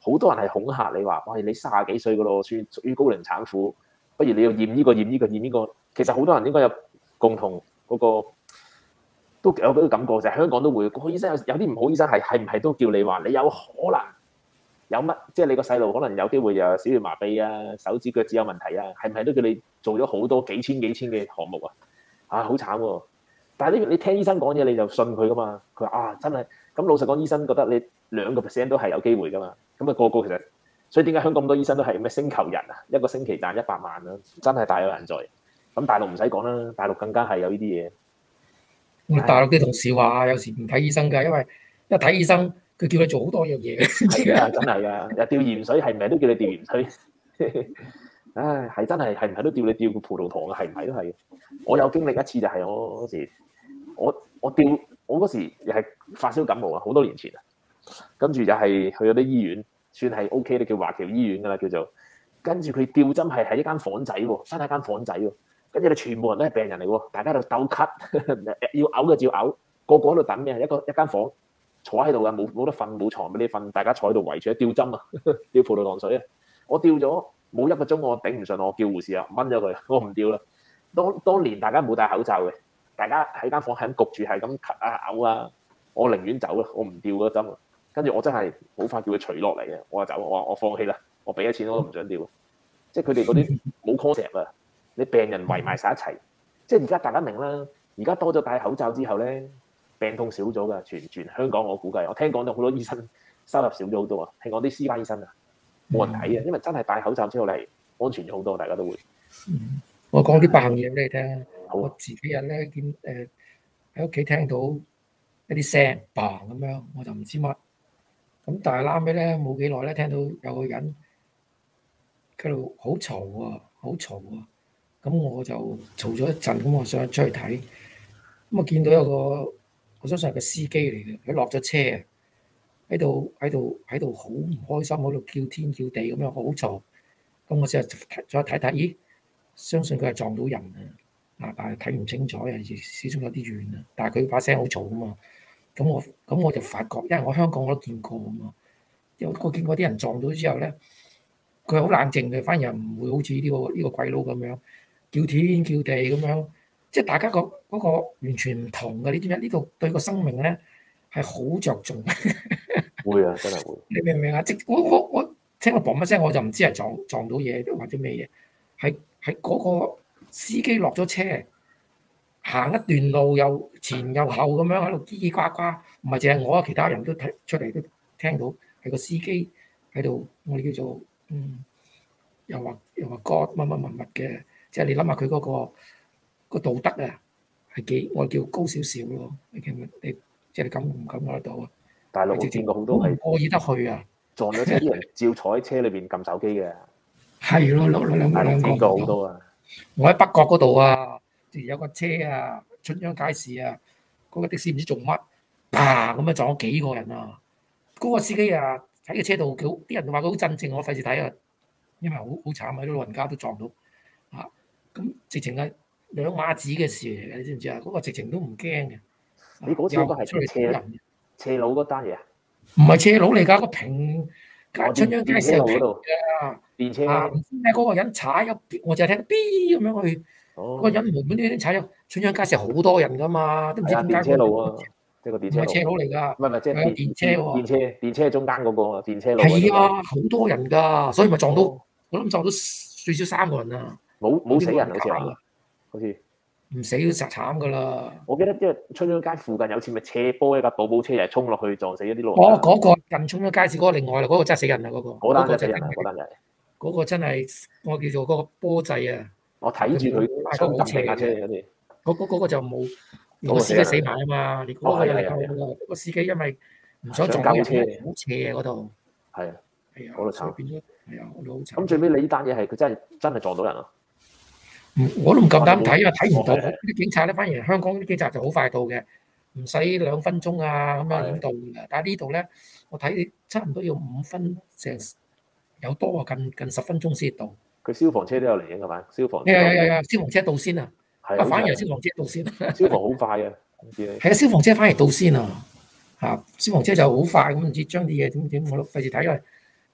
好多人係恐嚇你話，喂，你三十幾歲噶咯，算屬於高齡產婦，不如你要驗呢個驗呢個驗呢個。其實好多人應該有共同嗰個都有嗰個感覺，就係香港都會個醫生有有啲唔好醫生係係唔係都叫你話你有可能有乜，即係你個細路可能有機會有小兒麻痹啊、手指腳趾有問題啊，係唔係都叫你做咗好多幾千幾千嘅項目啊？啊，好慘喎！但係呢，你聽醫生講嘢你就信佢噶嘛？佢話啊，真係咁老實講，醫生覺得你兩個 percent 都係有機會噶嘛。咁啊個個其實，所以點解香港咁多醫生都係咩星球人啊？一個星期賺一百萬啊，真係大有人在。咁大陸唔使講啦，大陸更加係有呢啲嘢。 我大陸啲同事話，有時唔睇醫生㗎，因為一睇醫生，佢叫你做好多樣嘢。 係㗎，真係㗎。又吊鹽水，係唔係都叫你吊鹽水？唉，係真係係唔係都吊你吊個葡萄糖啊？係唔係都係？我有經歷一次就係我嗰時，我我吊我嗰時又係發燒感冒啊，好多年前啊。跟住就係去咗啲醫院，算係 O K 咧，叫華僑醫院㗎啦，叫做。跟住佢吊針係喺一間房仔喎，真係間房仔喎。跟住你全部人都係病人嚟喎，大家喺度鬥咳，要嘔嘅照嘔，個個喺度等咩？一個一間房坐喺度㗎，冇冇得瞓，冇床俾你瞓，大家坐喺度圍住吊針啊，吊葡萄糖水啊。我吊咗冇一個鐘，我頂唔順，我叫護士啊，掹咗佢，我唔吊啦。當當年大家冇戴口罩嘅，大家喺間房係咁焗住，係咁咳啊嘔啊，我寧願走啦，我唔吊嗰針啊。跟住我真係好快叫佢除落嚟嘅，我就走，我話我放棄啦，我俾咗錢我都唔想吊。即係佢哋嗰啲冇 concept 啊，你病人圍埋晒一齊。即係而家大家明啦，而家多咗戴口罩之後咧，病痛少咗㗎，全全香港我估計，我聽講到好多醫生收入少咗好多啊。聽講啲私家醫生啊，冇人睇嘅，因為真係戴口罩之後嚟安全咗好多，大家都會。 嗯、我講啲不幸嘢俾你聽。我自己日咧見誒喺屋企聽到一啲聲嘭咁樣，我就唔知乜。咁但係啱尾咧冇幾耐咧，聽到有個人喺度好嘈啊，好嘈啊！咁我就嘈咗一陣，咁我想出去睇，咁啊見到有個我相信係個司機嚟嘅，佢落咗車，喺度喺度喺度好唔開心，喺度叫天叫地咁樣，好嘈。咁我先再睇睇，咦？相信佢係撞到人啊！啊，但係睇唔清楚，又始終有啲遠啊。但係佢把聲好嘈啊嘛。咁我咁我就發覺，因為我香港我都見過啊嘛。因為我見過啲人撞到之後咧，佢好冷靜嘅，反而唔會好似呢個呢個鬼佬咁樣叫天叫地咁樣。即係大家個嗰個完全唔同嘅。你知唔知？呢度對個生命咧係好着重。 會啊，真係會。 你明唔明啊？即我我我聽到嘭一聲，我就唔知係撞撞到嘢或者咩嘢。係係嗰個司機落咗車，行一段路又前又後咁樣喺度嘰嘰呱呱，唔係淨係我啊，其他人都睇出嚟都聽到係個司機喺度，我哋叫做嗯，又話又話 God 乜乜乜乜嘅，即係你諗下佢嗰個個道德啊，係幾我叫高少少咯。你見唔見？你即係你感唔感覺得到啊？ 大陸我見過好多係過意得去啊， 撞咗車啲人照坐喺車裏邊撳手機嘅。 係咯，兩兩兩兩見過好多啊！ 我喺北角嗰度啊，有個車啊，春秧街市啊，嗰、那個的士唔知做乜，啪咁樣撞咗幾個人啊！嗰、那個司機啊喺個車度，佢啲人話佢好鎮靜，我費事睇啊，因為好好慘啊，啲老人家都撞到啊！咁直情係兩碼子嘅事嚟嘅，你知唔知啊？嗰、那個直情都唔驚嘅。 你嗰次都係出嚟車人斜路嗰單嘢啊？ 唔係斜路嚟㗎，個平春秧街市嗰度啊！ 電車啊！唔知咩嗰個人踩咗，我就係聽到嗶咁樣去。嗰、哦、個人門門啲踩咗，春秧街市好多人㗎嘛，都唔知點解。 電車路啊，即係個電車路。 唔係車路嚟㗎， 唔係唔係即係電車喎。 電車電車中間嗰個電車路。 係啊，好多人㗎，所以咪撞到，哦、我諗撞到最少三個人啊。 冇冇死人好似話，好似唔死都實慘㗎啦。 我記得因為春秧街附近有次咪斜坡一架保姆車又衝落去撞死一啲路。 哦，嗰、嗰個近春秧街市嗰個另外啦，嗰、嗰個真係死人啦，嗰、嗰個。 嗰單真係死人啊！嗰單就係。 嗰個真係我叫做嗰個波仔啊！ 我睇住佢衝入車架車嗰啲， 嗰嗰嗰個就冇，個司機死埋啊嘛！你嗰個又嚟救㗎，個司機因為唔想撞人，好斜啊嗰度。係啊，係啊，嗰度慘。變咗係啊，嗰度好慘。咁最尾你呢單嘢係佢真係真係撞到人啊？我都唔夠膽睇，因為睇唔到啲警察咧。反而香港啲警察就好快到嘅，唔使兩分鐘啊咁樣已經到嘅。但係呢度咧，我睇差唔多要五分成。有多啊，近近十分鐘先到。佢消防車都有嚟嘅係嘛？消防有有有有消防車到先啊！啊，反而消防車到先。消防好快啊！係啊，消防車反而到先啊！嚇，消防車就好快咁，唔知將啲嘢點點我都費事睇，因為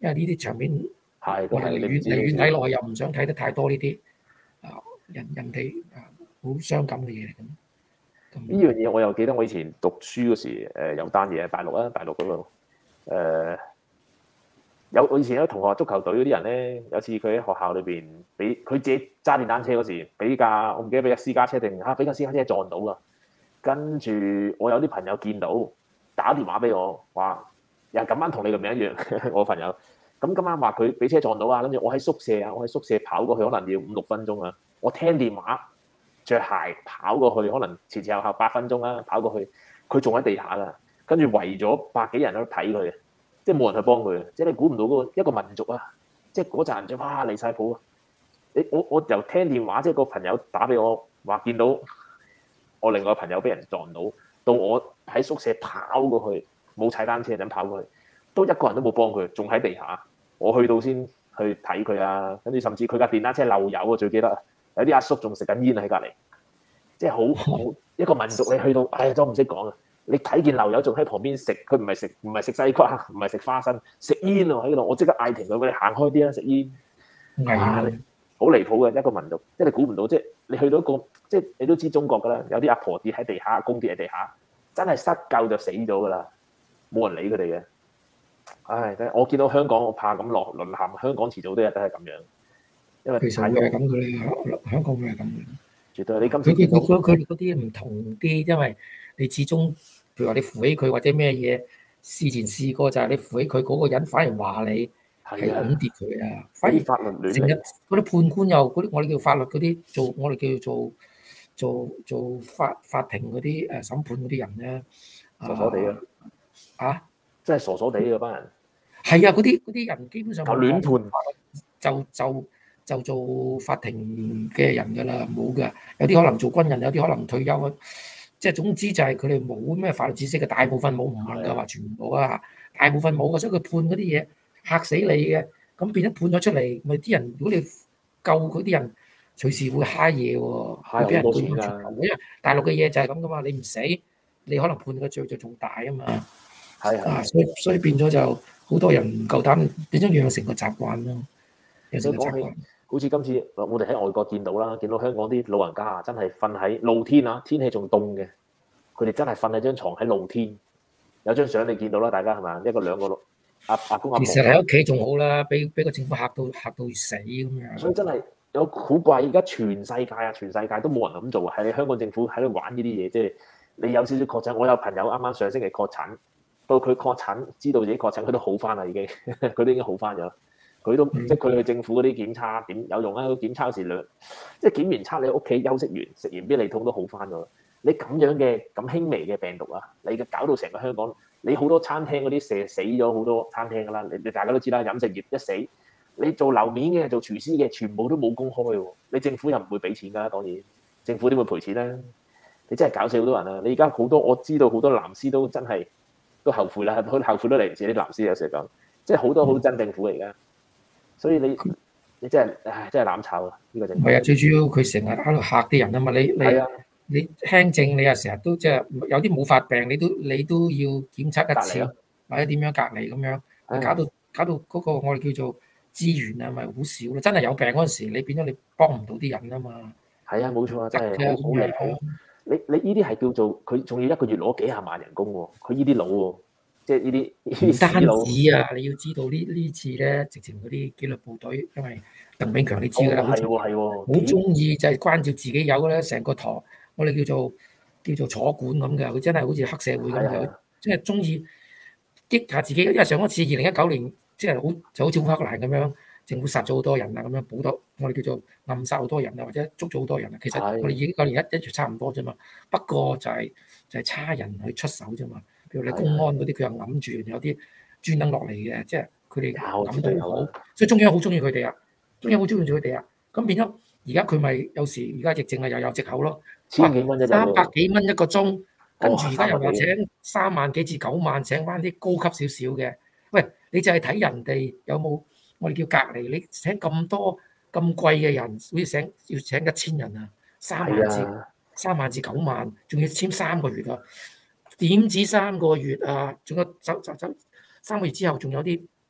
因為呢啲場面係都係離遠離遠睇落去又唔想睇得太多呢啲啊人人哋啊好傷感嘅嘢嚟咁。 呢樣嘢我又記得我以前讀書嗰時，誒有單嘢喺大陸啊，大陸嗰度誒有我以前有同學足球隊嗰啲人咧，有次佢喺學校裏邊俾佢自己揸電單車嗰時，俾架我唔記得俾架私家車定嚇俾架私家車撞到啊！跟住我有啲朋友見到打電話俾我話，又咁啱同你個名一樣，我朋友咁今晚話佢俾車撞到啊！跟住我喺宿舍啊，我喺宿舍跑過去，可能要五六分鐘啊，我聽電話。着鞋跑過去，可能前前後後八分鐘啦，跑過去，佢仲喺地下㗎，跟住圍咗百幾人喺度睇佢，即係冇人去幫佢，即係你估唔到嗰個一個民族啊，即係嗰陣就哇離晒譜啊！你我我由聽電話，即係個朋友打俾我話見到我另外個朋友俾人撞到，到我喺宿舍跑過去，冇踩單車咁跑過去，都一個人都冇幫佢，仲喺地下，我去到先去睇佢啊，跟住甚至佢架電單車漏油啊，最記得啊！有啲阿叔仲食緊煙喺隔離，即係好好一個民族。你去到，唉，都唔識講啊！你睇見漏友仲喺旁邊食，佢唔係食唔係食西瓜，唔係食花生，食煙喎喺度。我即刻嗌停佢，你行開啲啦，食煙。係啊，好離譜嘅一個民族，即係你估唔到，即係你去到一個，即係你都知中國㗎啦，有啲阿婆跌喺地下，阿公跌喺地下，真係失救就死咗㗎啦，冇人理佢哋嘅。唉，我見到香港，我怕咁落淪陷，香港遲早都日都係咁樣。因為其實會係咁嘅咧，香港會係咁嘅。 絕對，你今次佢佢佢佢哋嗰啲唔同啲，因為你始終譬如話你扶起佢或者咩嘢，事前試過就係你扶起佢嗰個人，反而話你係擁跌佢啊，反而法律亂成日嗰啲判官又嗰啲我哋叫法律嗰啲做我哋叫做做做法法庭嗰啲誒審判嗰啲人咧， 傻傻地啊！ 啊， 真係傻傻地嗰班人。 係啊，嗰啲嗰啲人基本上就亂判， 就就。就做法庭嘅人㗎啦，冇㗎。有啲可能做軍人，有啲可能退休啊。即係總之就係佢哋冇咩法律知識嘅，大部分冇，唔能夠話全部啊。大部分冇嘅，所以佢判嗰啲嘢嚇死你嘅。咁變咗判咗出嚟，咪啲人如果你救嗰啲人，隨時會蝦嘢喎，會俾人判咗出嚟。因為大陸嘅嘢就係咁㗎嘛，你唔死，你可能判個罪就仲大啊嘛。係啊，所以所以變咗就好多人唔夠膽，變咗養成個習慣咯。 所以講起，好似今次我哋喺外國見到啦，見到香港啲老人家啊，真係瞓喺露天啊，天氣仲凍嘅，佢哋真係瞓喺張床喺露天。有張相你見到啦，大家係咪？一個兩個阿阿公阿婆。 其實喺屋企仲好啦，俾俾個政府嚇到嚇到死咁樣。 所以真係有好怪，而家全世界啊，全世界都冇人咁做，係你香港政府喺度玩呢啲嘢，即係你有少少確診。我有朋友啱啱上星期確診，到佢確診，知道自己確診，佢都好翻啦，已經佢都已經好翻咗。佢都、嗯、即係佢去政府嗰啲檢查點有用啊？檢查嗰時兩即係檢完測，你喺屋企休息完食完必理痛都好翻咗。你咁樣嘅咁輕微嘅病毒啊，你嘅搞到成個香港，你好多餐廳嗰啲射死咗好多餐廳㗎啦。你你大家都知啦，飲食業一死，你做樓面嘅、做廚師嘅，全部都冇工開喎。你政府又唔會俾錢㗎，當然政府點會賠錢咧？你真係搞死好多人啊！你而家好多我知道好多藍絲都真係都後悔啦，都後悔都嚟自啲藍絲有時講，即係好多好真政府嚟㗎。所以你你真係唉，真係攬炒啊！呢、這個政府係啊，最主要佢成日喺度嚇啲人啊嘛。你你、啊、你輕症你又成日都即係有啲冇發病，你都你都要檢測一次，或者點樣隔離咁樣，搞到搞到嗰個我哋叫做資源啊，咪好少咯。真係有病嗰陣時，你變咗你幫唔到啲人啊嘛。 係啊，冇錯啊，真係好離譜。你你呢啲係叫做佢仲要一個月攞幾廿萬人工喎，佢呢啲佬喎。即係呢啲唔單止啊！你要知道呢呢次咧，直情嗰啲紀律部隊，因為鄧炳強你知㗎啦， 係喎係喎， 好中意就係關照自己有咧，成個堂我哋叫做叫做坐館咁嘅，佢真係好似黑社會咁嘅，即係中意激下自己。因為上一次二零一九年，即係好就好似烏克蘭咁樣，政府殺咗好多人啊，咁樣補到我哋叫做暗殺好多人啊，或者捉咗好多人啊。其實我哋已經九年一一月差唔多啫嘛，不過就係就係差人去出手啫嘛。譬如你公安嗰啲，佢又揞住，有啲專登落嚟嘅，即係佢哋揞到好，所以中央好中意佢哋啊，中央好中意佢哋啊。咁變咗而家佢咪有時而家疫症啊又有藉口咯， 千幾蚊一三百幾蚊一個鐘，跟住而家又話請三萬幾至九萬，請翻啲高級少少嘅。喂，你就係睇人哋有冇我哋叫隔離，你請咁多咁貴嘅人，好似請要請一千人啊，三萬至三萬至九萬，仲要簽三個月啊！點止三個月啊？仲有走走走三個月之後，仲有啲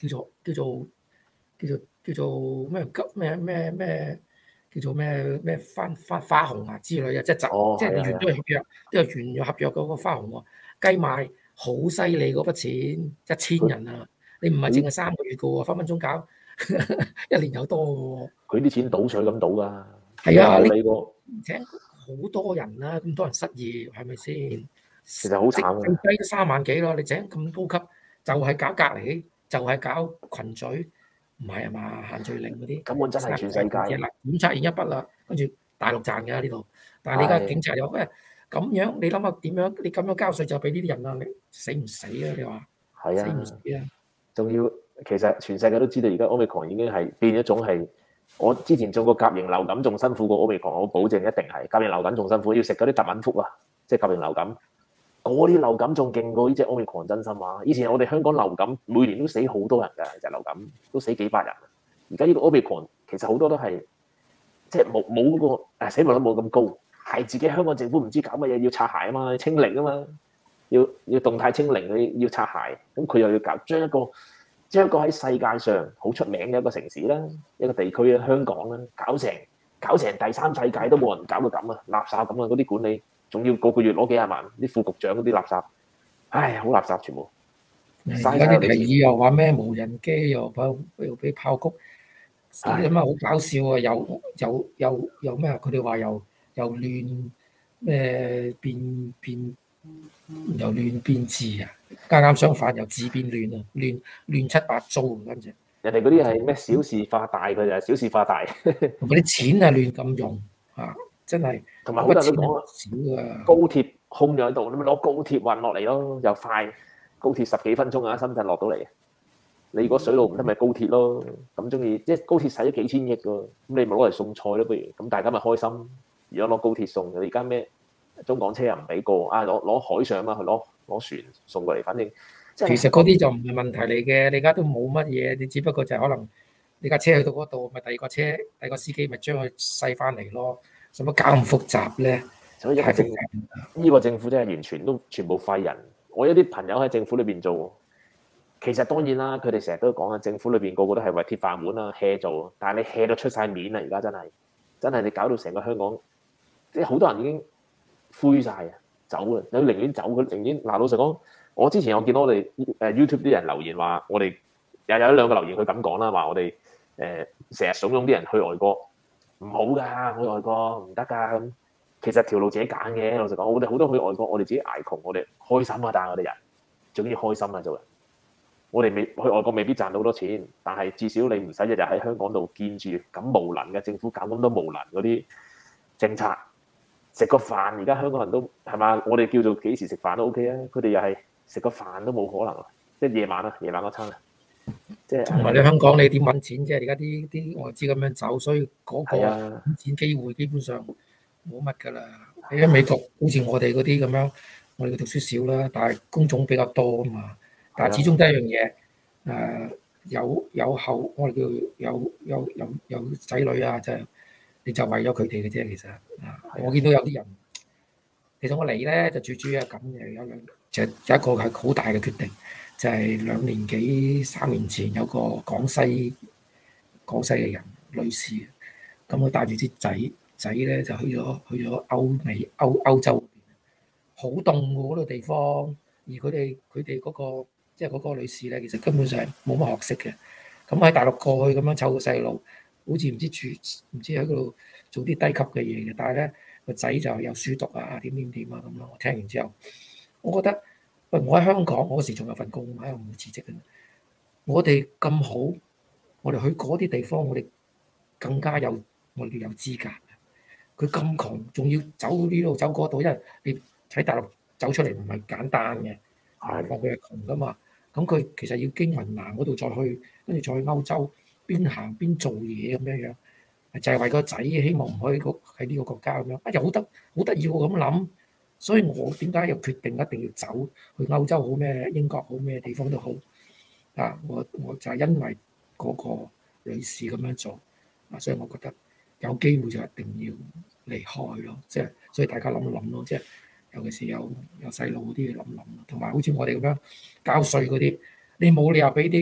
叫做叫做叫做叫做咩急咩咩咩叫做咩咩花花花紅啊之類啊，即係就哦， 即係你係啊係啊完咗合約，都有完咗合約嗰個花紅喎，計埋好犀利嗰筆錢，一千人啊！你唔係淨係三個月嘅喎，分分鐘搞一年有多嘅喎。 佢啲錢倒水咁倒㗎。 係啊， 冇理過。 請好多人啦，咁多人失業，係咪先？ 其實好慘最低都三萬幾咯，你請咁高級，就係搞隔離，就係搞群聚，唔係啊嘛？限聚令嗰啲根本真係全世界。 嗱，檢測完一筆啦，跟住大陸賺㗎呢度，但係你而家警察又喂咁樣，你諗下點樣？你咁樣交稅就俾呢啲人啦，你死唔死啊？你話係啊， 死唔死啊？ 仲要其實全世界都知道，而家 Omicron 已經係變一種係。我之前中過甲型流感仲辛苦過 Omicron，我保證一定係甲型流感仲辛苦，要食嗰啲特敏福啊，即係甲型流感。嗰啲流感仲勁過呢隻 Omicron，真心話。以前我哋香港流感每年都死好多人㗎，就流感都死幾百人。而家呢個 Omicron 其實好多都係即係冇冇嗰個誒死亡率冇咁高，係自己香港政府唔知搞乜嘢要擦鞋啊嘛，清零啊嘛，要要動態清零，你要擦鞋，咁佢又要搞將一個。將一個喺世界上好出名嘅一個城市啦，一個地區啊，香港啦，搞成搞成第三世界都冇人搞到咁啊，垃圾咁啊，嗰啲管理仲要個個月攞幾廿萬，啲副局長嗰啲垃圾，唉，好垃圾全部。 而家啲提議又話咩無人機又炮又俾炮谷，啲咁啊好搞笑啊！又又又又咩啊？佢哋話又又亂咩變變又亂變治啊！啱啱相反，由治變亂啊，亂亂七八糟咁啫。 人哋嗰啲係咩小事化大，佢就係小事化大。 嗰啲錢啊亂咁用啊，真係。 同埋好多人都講啊， 少啊， 高鐵空咗喺度，你咪攞高鐵運落嚟咯，又快。高鐵十幾分鐘啊，深圳落到嚟。你如果水路唔得，咪高鐵咯。咁中意，即係高鐵使咗幾千億㗎，咁你咪攞嚟送菜咯，不如咁大家咪開心。如果攞高鐵送，而家咩中港車又唔俾過，啊攞攞海上嘛，去攞攞船送過嚟，反正其實嗰啲就唔係問題嚟嘅。你而家都冇乜嘢，你只不過就係可能你架車去到嗰度，咪第二個車第二個司機咪將佢駛翻嚟咯。使乜搞咁複雜咧？ 所以一個政呢個政府真係完全都全部廢人。我有啲朋友喺政府裏邊做，其實當然啦，佢哋成日都講啊，政府裏邊個個都係為鐵飯碗啊 hea 做，但係你 hea 到出晒面啦，而家真係真係你搞到成個香港，即係好多人已經灰晒啊，走啊，你寧願走，佢寧願嗱老實講，我之前我見到我哋誒 YouTube 啲人留言話，我哋又有一兩個留言佢咁講啦，話我哋誒成日慫恿啲人去外國，唔好㗎，去外國唔得㗎咁。其實條路自己揀嘅，老實講，我哋好多去外國，我哋自己捱窮，我哋開心啊！但係我哋人最緊要開心啊！做人，我哋未去外國未必賺到好多錢，但係至少你唔使日日喺香港度見住咁無能嘅政府搞咁多無能嗰啲政策，食個飯而家香港人都係嘛？我哋叫做幾時食飯都 OK 啊！佢哋又係食個飯都冇可能，即係夜晚啊，夜晚嗰餐啊，即係同埋你香港你點揾錢啫？而家啲啲外資咁樣走，所以嗰個揾錢機會基本上冇乜㗎啦！你喺美國好似我哋嗰啲咁樣，我哋嘅讀書少啦，但係工種比較多啊嘛。但係始終都係一樣嘢，誒有有後，我哋叫有有有有仔女啊，就係你就為咗佢哋嘅啫。其實啊，我見到有啲人，其實我嚟咧就最主要係咁嘅，有兩就有一個係好大嘅決定，就係兩年幾三年前有個廣西廣西嘅人女士，咁佢帶住啲仔。仔咧就去咗去咗歐美歐歐洲嗰邊，好凍喎嗰度地方。而佢哋佢哋嗰個即係嗰個女士咧，其實根本上係冇乜學識嘅。咁喺大陸過去咁樣湊個細路，好似唔知住唔知喺嗰度做啲低級嘅嘢嘅。但係咧個仔就有書讀啊，點點點啊咁咯。我聽完之後，我覺得喂，我喺香港，我嗰時仲有份工，喺度唔會辭職嘅。我哋咁好，我哋去嗰啲地方，我哋更加有我哋有資格。佢咁窮，仲要走呢度走嗰度，因為你喺大陸走出嚟唔係簡單嘅，係話佢係窮噶嘛。咁佢其實要經雲南嗰度再去，跟住再去歐洲，邊行邊做嘢咁樣樣，就係為個仔希望唔可以喺呢個國家咁樣。啊，又好得好得意喎咁諗，所以我點解又決定一定要走去歐洲好咩？英國好咩地方都好啊！我我就係因為嗰個女士咁樣做啊，所以我覺得有機會就一定要離開咯，即係所以大家諗一諗咯，即係尤其是有有細路嗰啲諗諗，同埋好似我哋咁樣交稅嗰啲，你冇理由俾啲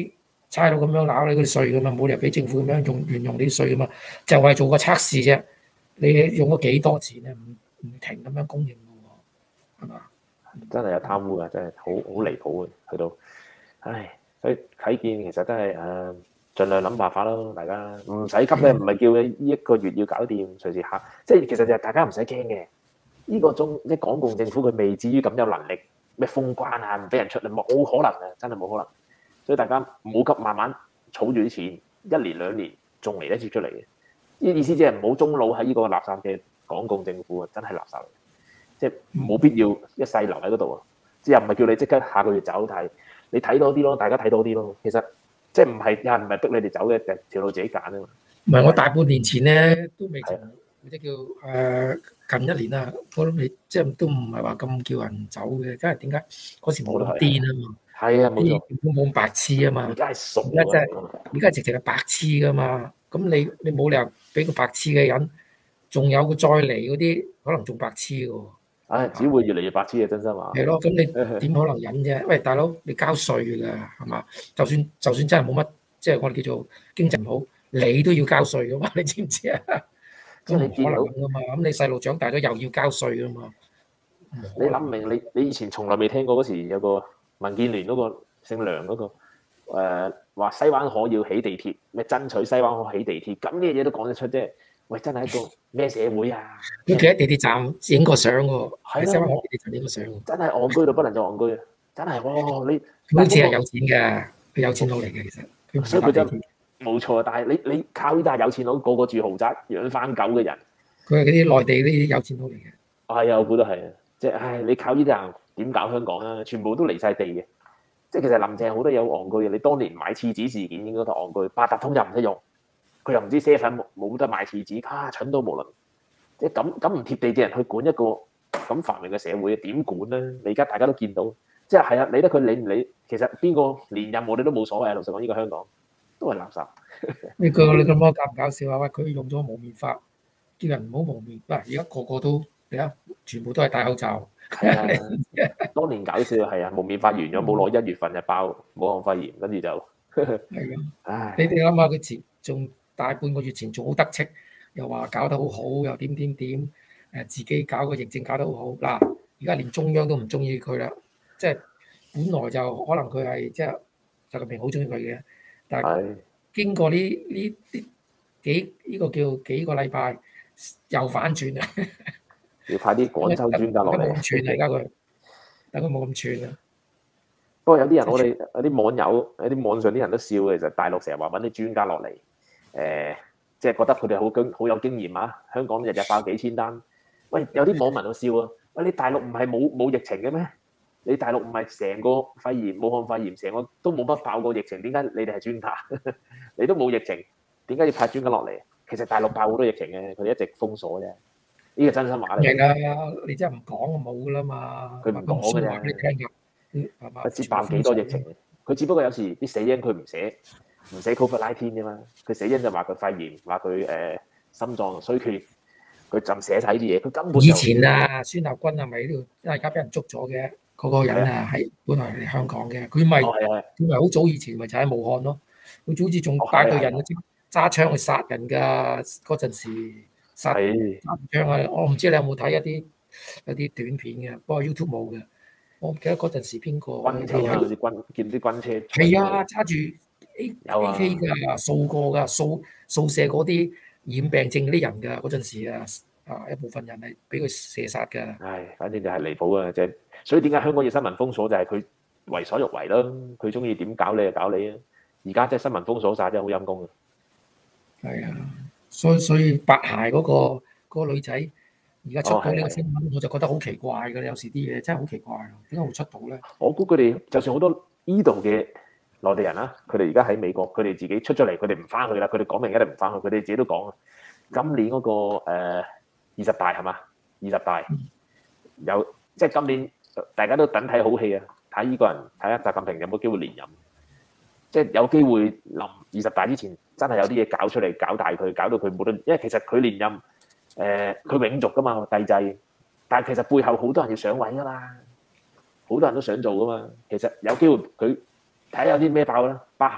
差佬咁樣鬧你嗰啲稅噶嘛，冇理由俾政府咁樣用亂用呢啲稅噶嘛，就係做個測試啫。你用咗幾多錢咧？唔唔停咁樣供應嘅喎，係嘛？ 真係有貪污㗎，真係好好離譜嘅，去到，唉，所以睇見其實都係誒，盡量諗辦法咯，大家唔使急咧，唔係叫你呢一個月要搞掂，隨時下，即係其實就係大家唔使驚嘅。呢個中即係港共政府佢未至於咁有能力咩封關啊，唔俾人出嚟，冇可能啊，真係冇可能。所以大家唔好急，慢慢儲住啲錢，一年兩年仲嚟得切出嚟嘅。呢意思即係唔好終老喺呢個垃圾嘅港共政府啊，真係垃圾嚟，即係冇必要一世留喺嗰度啊。即係又唔係叫你即刻下個月走，但係你睇多啲咯，大家睇多啲咯。其實即係唔係又唔係逼你哋走嘅，就條路自己揀啊嘛。 唔係我大半年前咧都未曾，或者叫誒近一年啦，我諗你即係都唔係話咁叫人走嘅，因為點解嗰時冇咁癲啊嘛。 係啊，冇錯。 政府冇咁白痴啊嘛。 而家係熟， 而家真係而家直情係白痴噶嘛。咁你你冇理由俾個白痴嘅人，仲有個再嚟嗰啲，可能仲白痴嘅喎。 唉，只會越嚟越白痴嘅，真心話。 係咯，咁你點可能忍啫？喂，大佬，你交稅㗎，係嘛？就算就算真係冇乜，即係我哋叫做經濟唔好，你都要交稅㗎嘛？你知唔知啊？咁唔可能㗎嘛？咁你細路長大咗又要交稅㗎嘛？ 你諗唔明？你你以前從來未聽過嗰時有個民建聯嗰個姓梁嗰個誒話西灣河要起地鐵，咩爭取西灣河起地鐵，咁呢嘢都講得出啫。喂，真係一個咩社會啊？ 佢企喺地鐵站影個相喎，喺西灣河地鐵站影個相喎。 真係戇居到不能再戇居啊！真係喎，你好似係有錢嘅，佢有錢佬嚟嘅其實。 所以佢真冇錯，但係你你靠呢啲有錢佬個個住豪宅養翻狗嘅人， 佢係嗰啲內地呢啲有錢佬嚟嘅。 係啊，我估都係啊，即係唉，你靠呢啲人點搞香港啊？全部都離晒地嘅。即係其實林鄭好多嘢好戇居嘅，你當年買廁紙事件應該都戇居，八達通又唔識用，佢又唔知啡粉冇冇得買廁紙，啊蠢到無論，即係咁咁唔貼地嘅人去管一個咁繁榮嘅社會，點管咧？你而家大家都見到，即係係啊，理得佢理唔理，其實邊個連任我哋都冇所謂。老實講，呢個香港都係垃圾。 呢個你咁樣搞唔搞笑啊？喂，佢用咗蒙面法，叫人唔好蒙面。喂，而家個個都你睇，全部都係戴口罩。 係啊，當年搞笑係啊，蒙面法完咗冇耐，一月份就爆武漢肺炎，跟住就係啊。 唉， 你哋諗下，佢前仲大半個月前仲好得戚，又話搞得好好，又點點點，誒自己搞個疫症搞得好好。嗱，而家連中央都唔中意佢啦，即係本來就可能佢係即係習近平好中意佢嘅，但係經過呢呢呢幾呢個叫幾個禮拜又反轉啊！ 要派啲廣州專家落嚟。 冇咁串啊！而家佢，等佢冇咁串啊！ 不過有啲人，我哋有啲網友、有啲網上啲人都笑嘅，其實大陸成日話揾啲專家落嚟，誒、呃，即係覺得佢哋好經好有經驗啊！香港日日爆幾千單，喂，有啲網民都笑啊！喂，你大陸唔係冇冇疫情嘅咩？你大陸唔係成個肺炎、武漢肺炎成個都冇乜爆過疫情，點解你哋係專家？你都冇疫情，點解要派專家落嚟？其實大陸爆好多疫情嘅，佢哋一直封鎖啫。呢個真心話嚟。 明啊！你真係唔講就冇噶啦嘛。 佢唔講嘅啫。 你聽㗎， 佢知爆幾多疫情？佢只不過有時啲死因佢唔寫，唔寫 Covid 十九啫嘛。佢死因就話佢肺炎，話佢誒心臟衰竭，佢就寫晒呢啲嘢。佢根本以前啊，孫立軍係咪呢度？因為而家俾人捉咗嘅嗰個人啊，係本來嚟香港嘅。佢咪佢咪好早以前咪就喺武漢咯。佢好似仲帶隊人揸槍去殺人㗎嗰陣時。殺槍啊！我唔知你有冇睇一啲一啲短片嘅，不過 YouTube 冇嘅。我唔記得嗰陣時邊個軍車啊，啲軍見啲軍車。 係啊，揸住 A A K 㗎，掃過㗎，掃掃射嗰啲染病症嗰啲人㗎。嗰陣時啊，啊一部分人係俾佢射殺㗎。 唉，反正就係離譜啊！即係，所以點解香港要新聞封鎖就係佢為所欲為咯。佢中意點搞你就搞你啊！而家即係新聞封鎖晒，真係好陰功啊！ 係啊。所以所以白鞋嗰個嗰個女仔而家出到呢個新聞，我就覺得好奇怪嘅。有時啲嘢真係好奇怪，點解會出到咧？ 我估佢哋就算好多依度嘅內地人啦，佢哋而家喺美國，佢哋自己出咗嚟，佢哋唔翻去啦。佢哋講明一定唔翻去，佢哋自己都講啊。今年嗰個誒二十大係嘛？二十大有即係今年大家都等睇好戲啊！睇呢個人睇下習近平有冇機會連任。即係有機會臨二十大之前，真係有啲嘢搞出嚟，搞大佢，搞到佢冇得。因為其實佢連任，誒、呃、佢永續噶嘛帝制，但係其實背後好多人要上位噶嘛，好多人都想做噶嘛。其實有機會佢睇下有啲咩爆啦，白鞋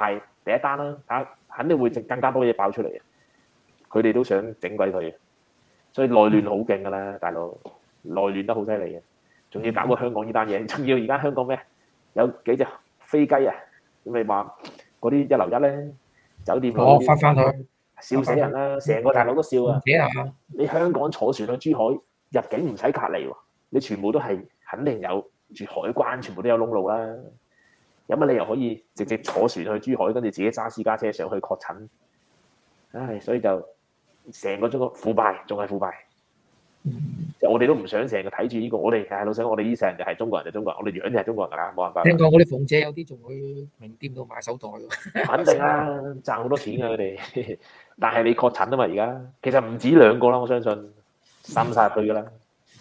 第一單啦，嚇肯定會更加多嘢爆出嚟嘅。佢哋都想整鬼佢，所以內亂好勁㗎啦，大佬內亂得好犀利嘅，仲要搞過香港呢單嘢，仲要而家香港咩有幾隻飛雞啊？咁咪話嗰啲一流一咧，酒店我翻翻去笑死人啦，成個大陸都笑啊！ 啊！ 你香港坐船去珠海入境唔使隔離喎，你全部都係肯定有住海關，全部都有窿路啦。有乜理由可以直接坐船去珠海，跟住自己揸私家車上去確診？唉，所以就成個中國腐敗，仲係腐敗。即係我哋都唔想成日睇住呢個，我哋係老實講，我哋呢世人就係中國人就中國人，我哋樣就係中國人㗎啦，冇辦法。 聽講嗰啲鳳姐有啲仲去名店度買手袋喎。 肯定啦，賺好多錢㗎佢哋。但係你確診啊嘛，而家其實唔止兩個啦，我相信滲曬去㗎啦。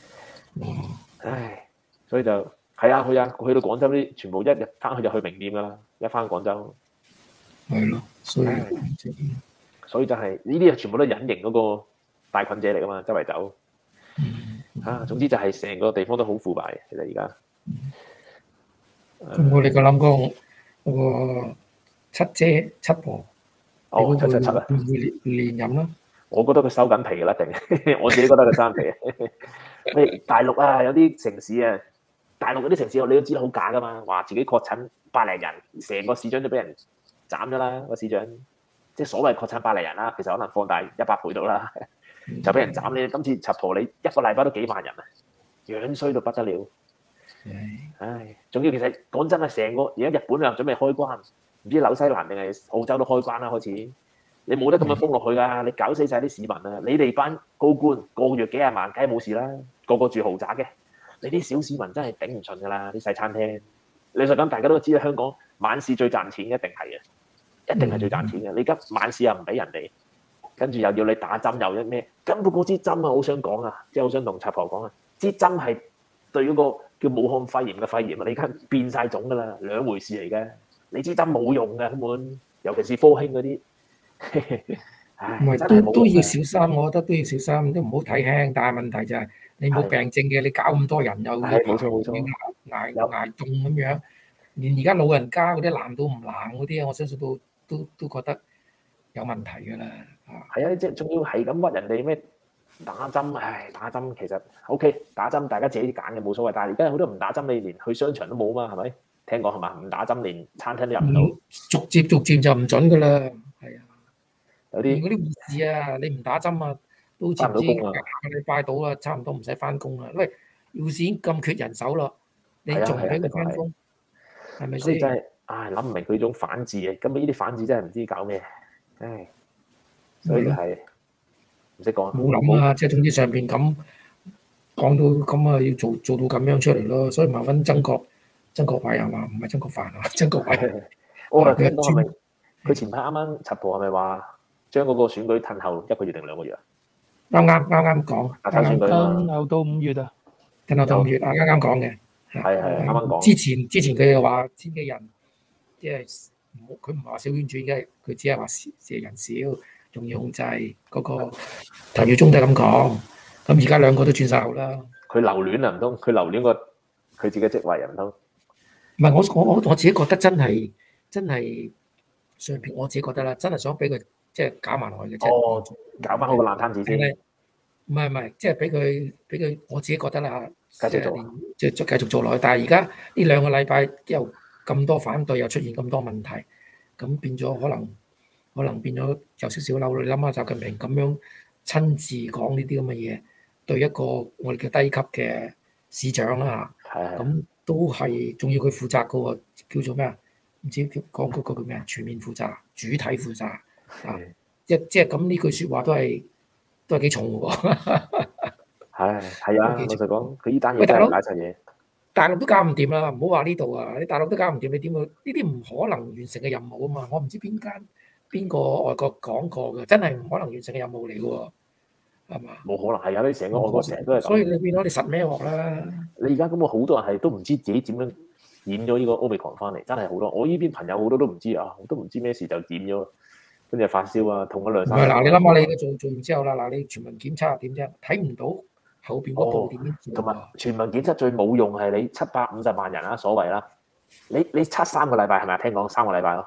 唉，所以就係啊，去啊，去到廣州啲全部一日翻去就去名店㗎啦，一翻廣州。 係咯，所以所以就係呢啲係全部都隱形嗰個帶菌者嚟㗎嘛，周圍走。啊，總之就係成個地方都好腐敗，其實而家。 咁我哋個諗過嗰個七姐七婆， 哦，七七七啊， 會唔會連任啦？ 我覺得佢收緊皮㗎啦，一定。我自己覺得佢收緊皮啊。咩大陸啊，有啲城市啊，大陸嗰啲城市你都知道好假㗎嘛，話自己確診百零人，成個市長都俾人斬咗啦，個市長。即係所謂確診百零人啦，其實可能放大一百倍到啦。就俾人斬你，今次柒婆你一個禮拜都幾萬人啊，樣衰到不得了。唉，仲要其實講真啊，成個而家日本又準備開關，唔知紐西蘭定係澳洲都開關啦開始。你冇得咁樣封落去㗎，你搞死晒啲市民啊！你哋班高官個月幾廿萬，梗係冇事啦，個個住豪宅嘅。你啲小市民真係頂唔順㗎啦，啲細餐廳。你實講大家都知道香港晚市最賺錢，一定係嘅，一定係最賺錢嘅。你而家晚市又唔俾人哋。跟住又要你打針又一咩？根本嗰支針啊，好想講啊，即係好想同柒婆講啊，支針係對嗰個叫武漢肺炎嘅肺炎啊，你而家變晒種㗎啦，兩回事嚟嘅。你支針冇用嘅根本，尤其是科興嗰啲。 唔係都都要小心，我覺得都要小心，都唔好睇輕。但係問題就係你冇病症嘅，你搞咁多人又係冇錯冇錯， 捱捱凍咁樣，連而家老人家嗰啲冷到唔冷嗰啲，我相信都都都覺得有問題㗎啦。 係啊，即係仲要係咁屈人哋咩打針？唉，打針其實 OK， 打針大家自己揀嘅冇所謂。但係而家好多唔打針，你連去商場都冇嘛，係咪？聽講係嘛？唔打針連餐廳都入唔到。 逐漸逐漸就唔準㗎啦，係啊。 有啲連嗰啲護士啊，你唔打針啊，都好似唔知下個禮拜到啦，差唔多唔使翻工啦。因為護士已經咁缺人手咯，你仲唔俾佢翻工？係咪先？ 真係唉，諗唔明佢種反智嘅，根本呢啲反智真係唔知搞咩，唉。所以就係唔識講。 冇諗啊，即係總之上邊咁講到咁啊，要做做到咁樣出嚟咯。所以咪揾曾國曾國偉係嘛？唔係曾國藩啊，曾國偉。 我係聽講係咪佢前排啱啱柒婆係咪話將嗰個選舉褪後一個月定兩個月啊？ 啱啱啱啱講， 啱啱褪後到五月啊， 褪後到五月啊，啱啱講嘅。 係係啱啱講。 之前之前佢又話千幾人，即係佢唔係話小圈子嘅，佢只係話少人少。仲要控制嗰個譚耀宗都係咁講，咁而家兩個都轉晒口啦。 佢留戀啊，唔通佢留戀個佢自己職位啊，唔通？ 唔係我我我我自己覺得真係真係上邊，我自己覺得啦，真係想俾佢即係搞埋落去嘅啫。 哦，搞翻好個爛攤子先。 唔係唔係，即係俾佢俾佢，我自己覺得啦， 繼續做， 即係繼續做落去。但係而家呢兩個禮拜又咁多反對，又出現咁多問題，咁變咗可能。可能變咗有少少嬲，你諗下習近平咁樣親自講呢啲咁嘅嘢，對一個我哋嘅低級嘅市長啦嚇，咁都係仲要佢負責嘅喎，叫做咩啊？唔知講嗰個叫咩啊？全面負責、主體負責啊！即即係咁呢句説話都係都係幾重嘅喎。 係係啊，老實講，佢呢單嘢真係解曬嘢。 大陸都搞唔掂啦，唔好話呢度啊！你大陸都搞唔掂，你點會？呢啲唔可能完成嘅任務啊嘛！我唔知邊間。邊個外國講過嘅？真係唔可能完成嘅任務嚟嘅喎，係嘛？冇可能係啊！你成個外國成日都係咁。 所以你變咗你實咩鑊啦？ 你而家咁啊，好多人係都唔知自己點樣染咗呢個 Omicron 翻嚟，真係好多。我呢邊朋友好多都唔知啊，都唔知咩事就染咗，跟住發燒啊，痛咗兩三日。 嗱，你諗下你做做完之後啦，嗱，你全民檢測點啫？睇唔到後邊嗰步點樣做？ 同埋全民檢測最冇用係你七百五十萬人啦，所謂啦，你你測三個禮拜係咪啊？聽講三個禮拜咯。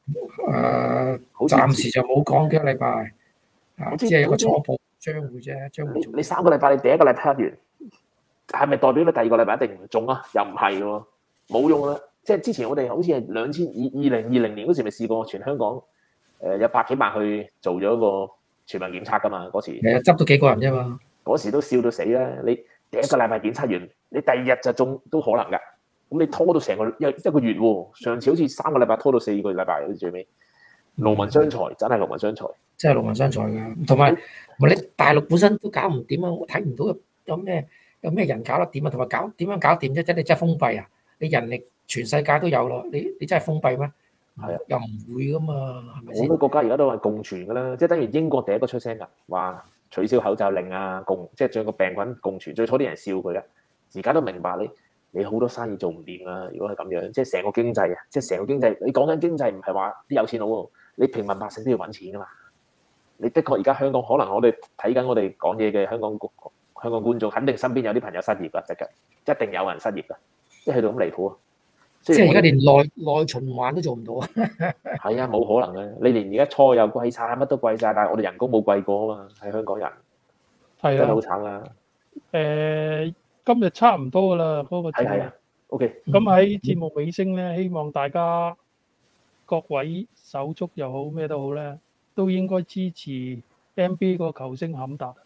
誒， 好似暫時就冇講幾個禮拜，啊， 我知只係一個我知初步將會啫，將會你做。 你三個禮拜，你第一個禮拜完，係咪代表你第二個禮拜一定唔中啊？又唔係喎，冇用啦。即係之前我哋好似係兩千二二零二零年嗰時咪試過全香港誒、呃、有百幾萬去做咗個全民檢測噶嘛，嗰時係啊，執到幾個人啫嘛。 嗰時都笑到死啦！你第一個禮拜檢測完，你第二日就中都可能㗎。咁你拖到成個一一個月喎，上次好似三個禮拜拖到四個禮拜，好似最尾勞民傷財，真係勞民傷財。 真係勞民傷財㗎，同埋同埋你大陸本身都搞唔掂啊！我睇唔到有有咩有咩人搞得掂啊，同埋搞點樣搞掂啫？即係你真係封閉啊！你人力全世界都有咯，你你真係封閉咩？ 係啊， 又唔會噶嘛，係咪先？ 好多國家而家都係共存㗎啦，即係等於英國第一個出聲㗎，話取消口罩令啊，共即係將個病菌共存。最初啲人笑佢啊，而家都明白你你好多生意做唔掂啊！如果係咁樣，即係成個經濟啊，即係成個經濟。你講緊經濟唔係話啲有錢佬喎，你平民百姓都要揾錢㗎嘛。你的確而家香港可能我哋睇緊我哋講嘢嘅香港香港觀眾，肯定身邊有啲朋友失業㗎，即係一定有人失業㗎，即係去到咁離譜啊！ 即係而家連內內循環都做唔到啊！ 係啊，冇可能嘅。你連而家菜又貴晒，乜都貴晒，但係我哋人工冇貴過啊嘛，係香港人係啊， 真係好慘啊！ 誒，今日差唔多㗎啦，嗰個節目。 係係啊，OK。 咁喺節目尾聲咧，希望大家各位手足又好咩都好咧，都應該支持 N B A 個球星坎達。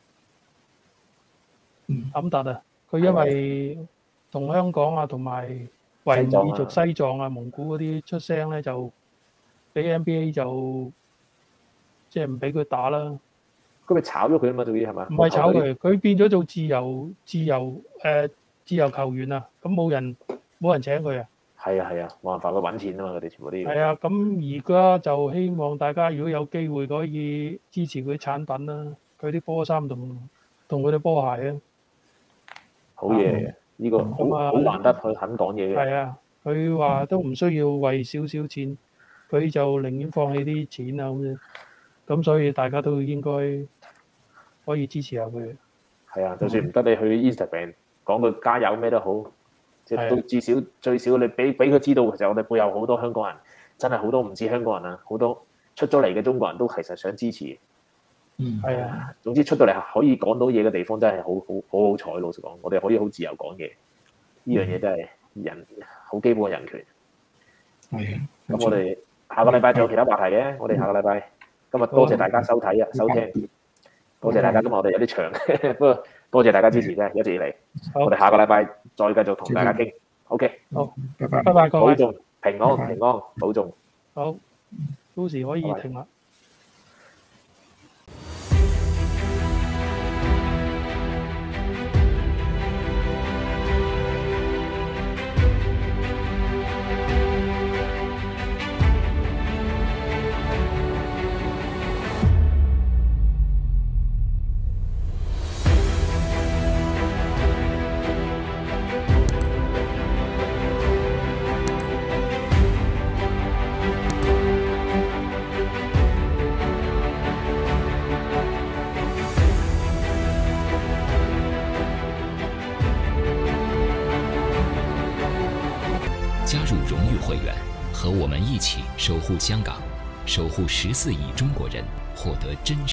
嗯， 坎達啊，佢因為同香港啊，同埋維吾爾族、西藏啊、蒙古嗰啲出聲咧，就俾 N B A 就即係唔俾佢打啦。 佢咪炒咗佢啊嘛？總之係嘛？ 唔係炒佢，佢變咗做自由自由誒、呃、自由球員啊！咁冇人冇人請佢啊！ 係啊係啊，冇辦法，佢揾錢啊嘛，佢哋全部都要。 係啊，咁而家就希望大家如果有機會可以支持佢啲產品啦，佢啲波衫同同佢啲波鞋啊， 好嘢嚟嘅，呢個好好難得佢肯講嘢嘅。 係啊，佢話都唔需要為少少錢，佢就寧願放棄啲錢啊咁樣。咁所以大家都應該可以支持下佢。 係啊，就算唔得，你去 Instagram 講句加油咩都好，即係都至少最少你俾俾佢知道，其實我哋背後好多香港人，真係好多唔止香港人啊，好多出咗嚟嘅中國人都其實想支持。 嗯， 係啊。 總之出到嚟可以講到嘢嘅地方，真係好好好好彩。老實講，我哋可以好自由講嘢，呢樣嘢真係人好基本嘅人權。 係啊。 咁我哋下個禮拜仲有其他話題嘅，我哋下個禮拜。今日多謝大家收睇啊，收聽，多謝大家。今日我哋有啲長，不過多謝大家支持啫，一直以嚟。我哋下個禮拜再繼續同大家傾。OK， 好， 拜拜， 拜拜各位， 保重平安平安，保重。 好，到時可以停啦。 加入荣誉会员，和我们一起守护香港，守护十四亿中国人，获得真实。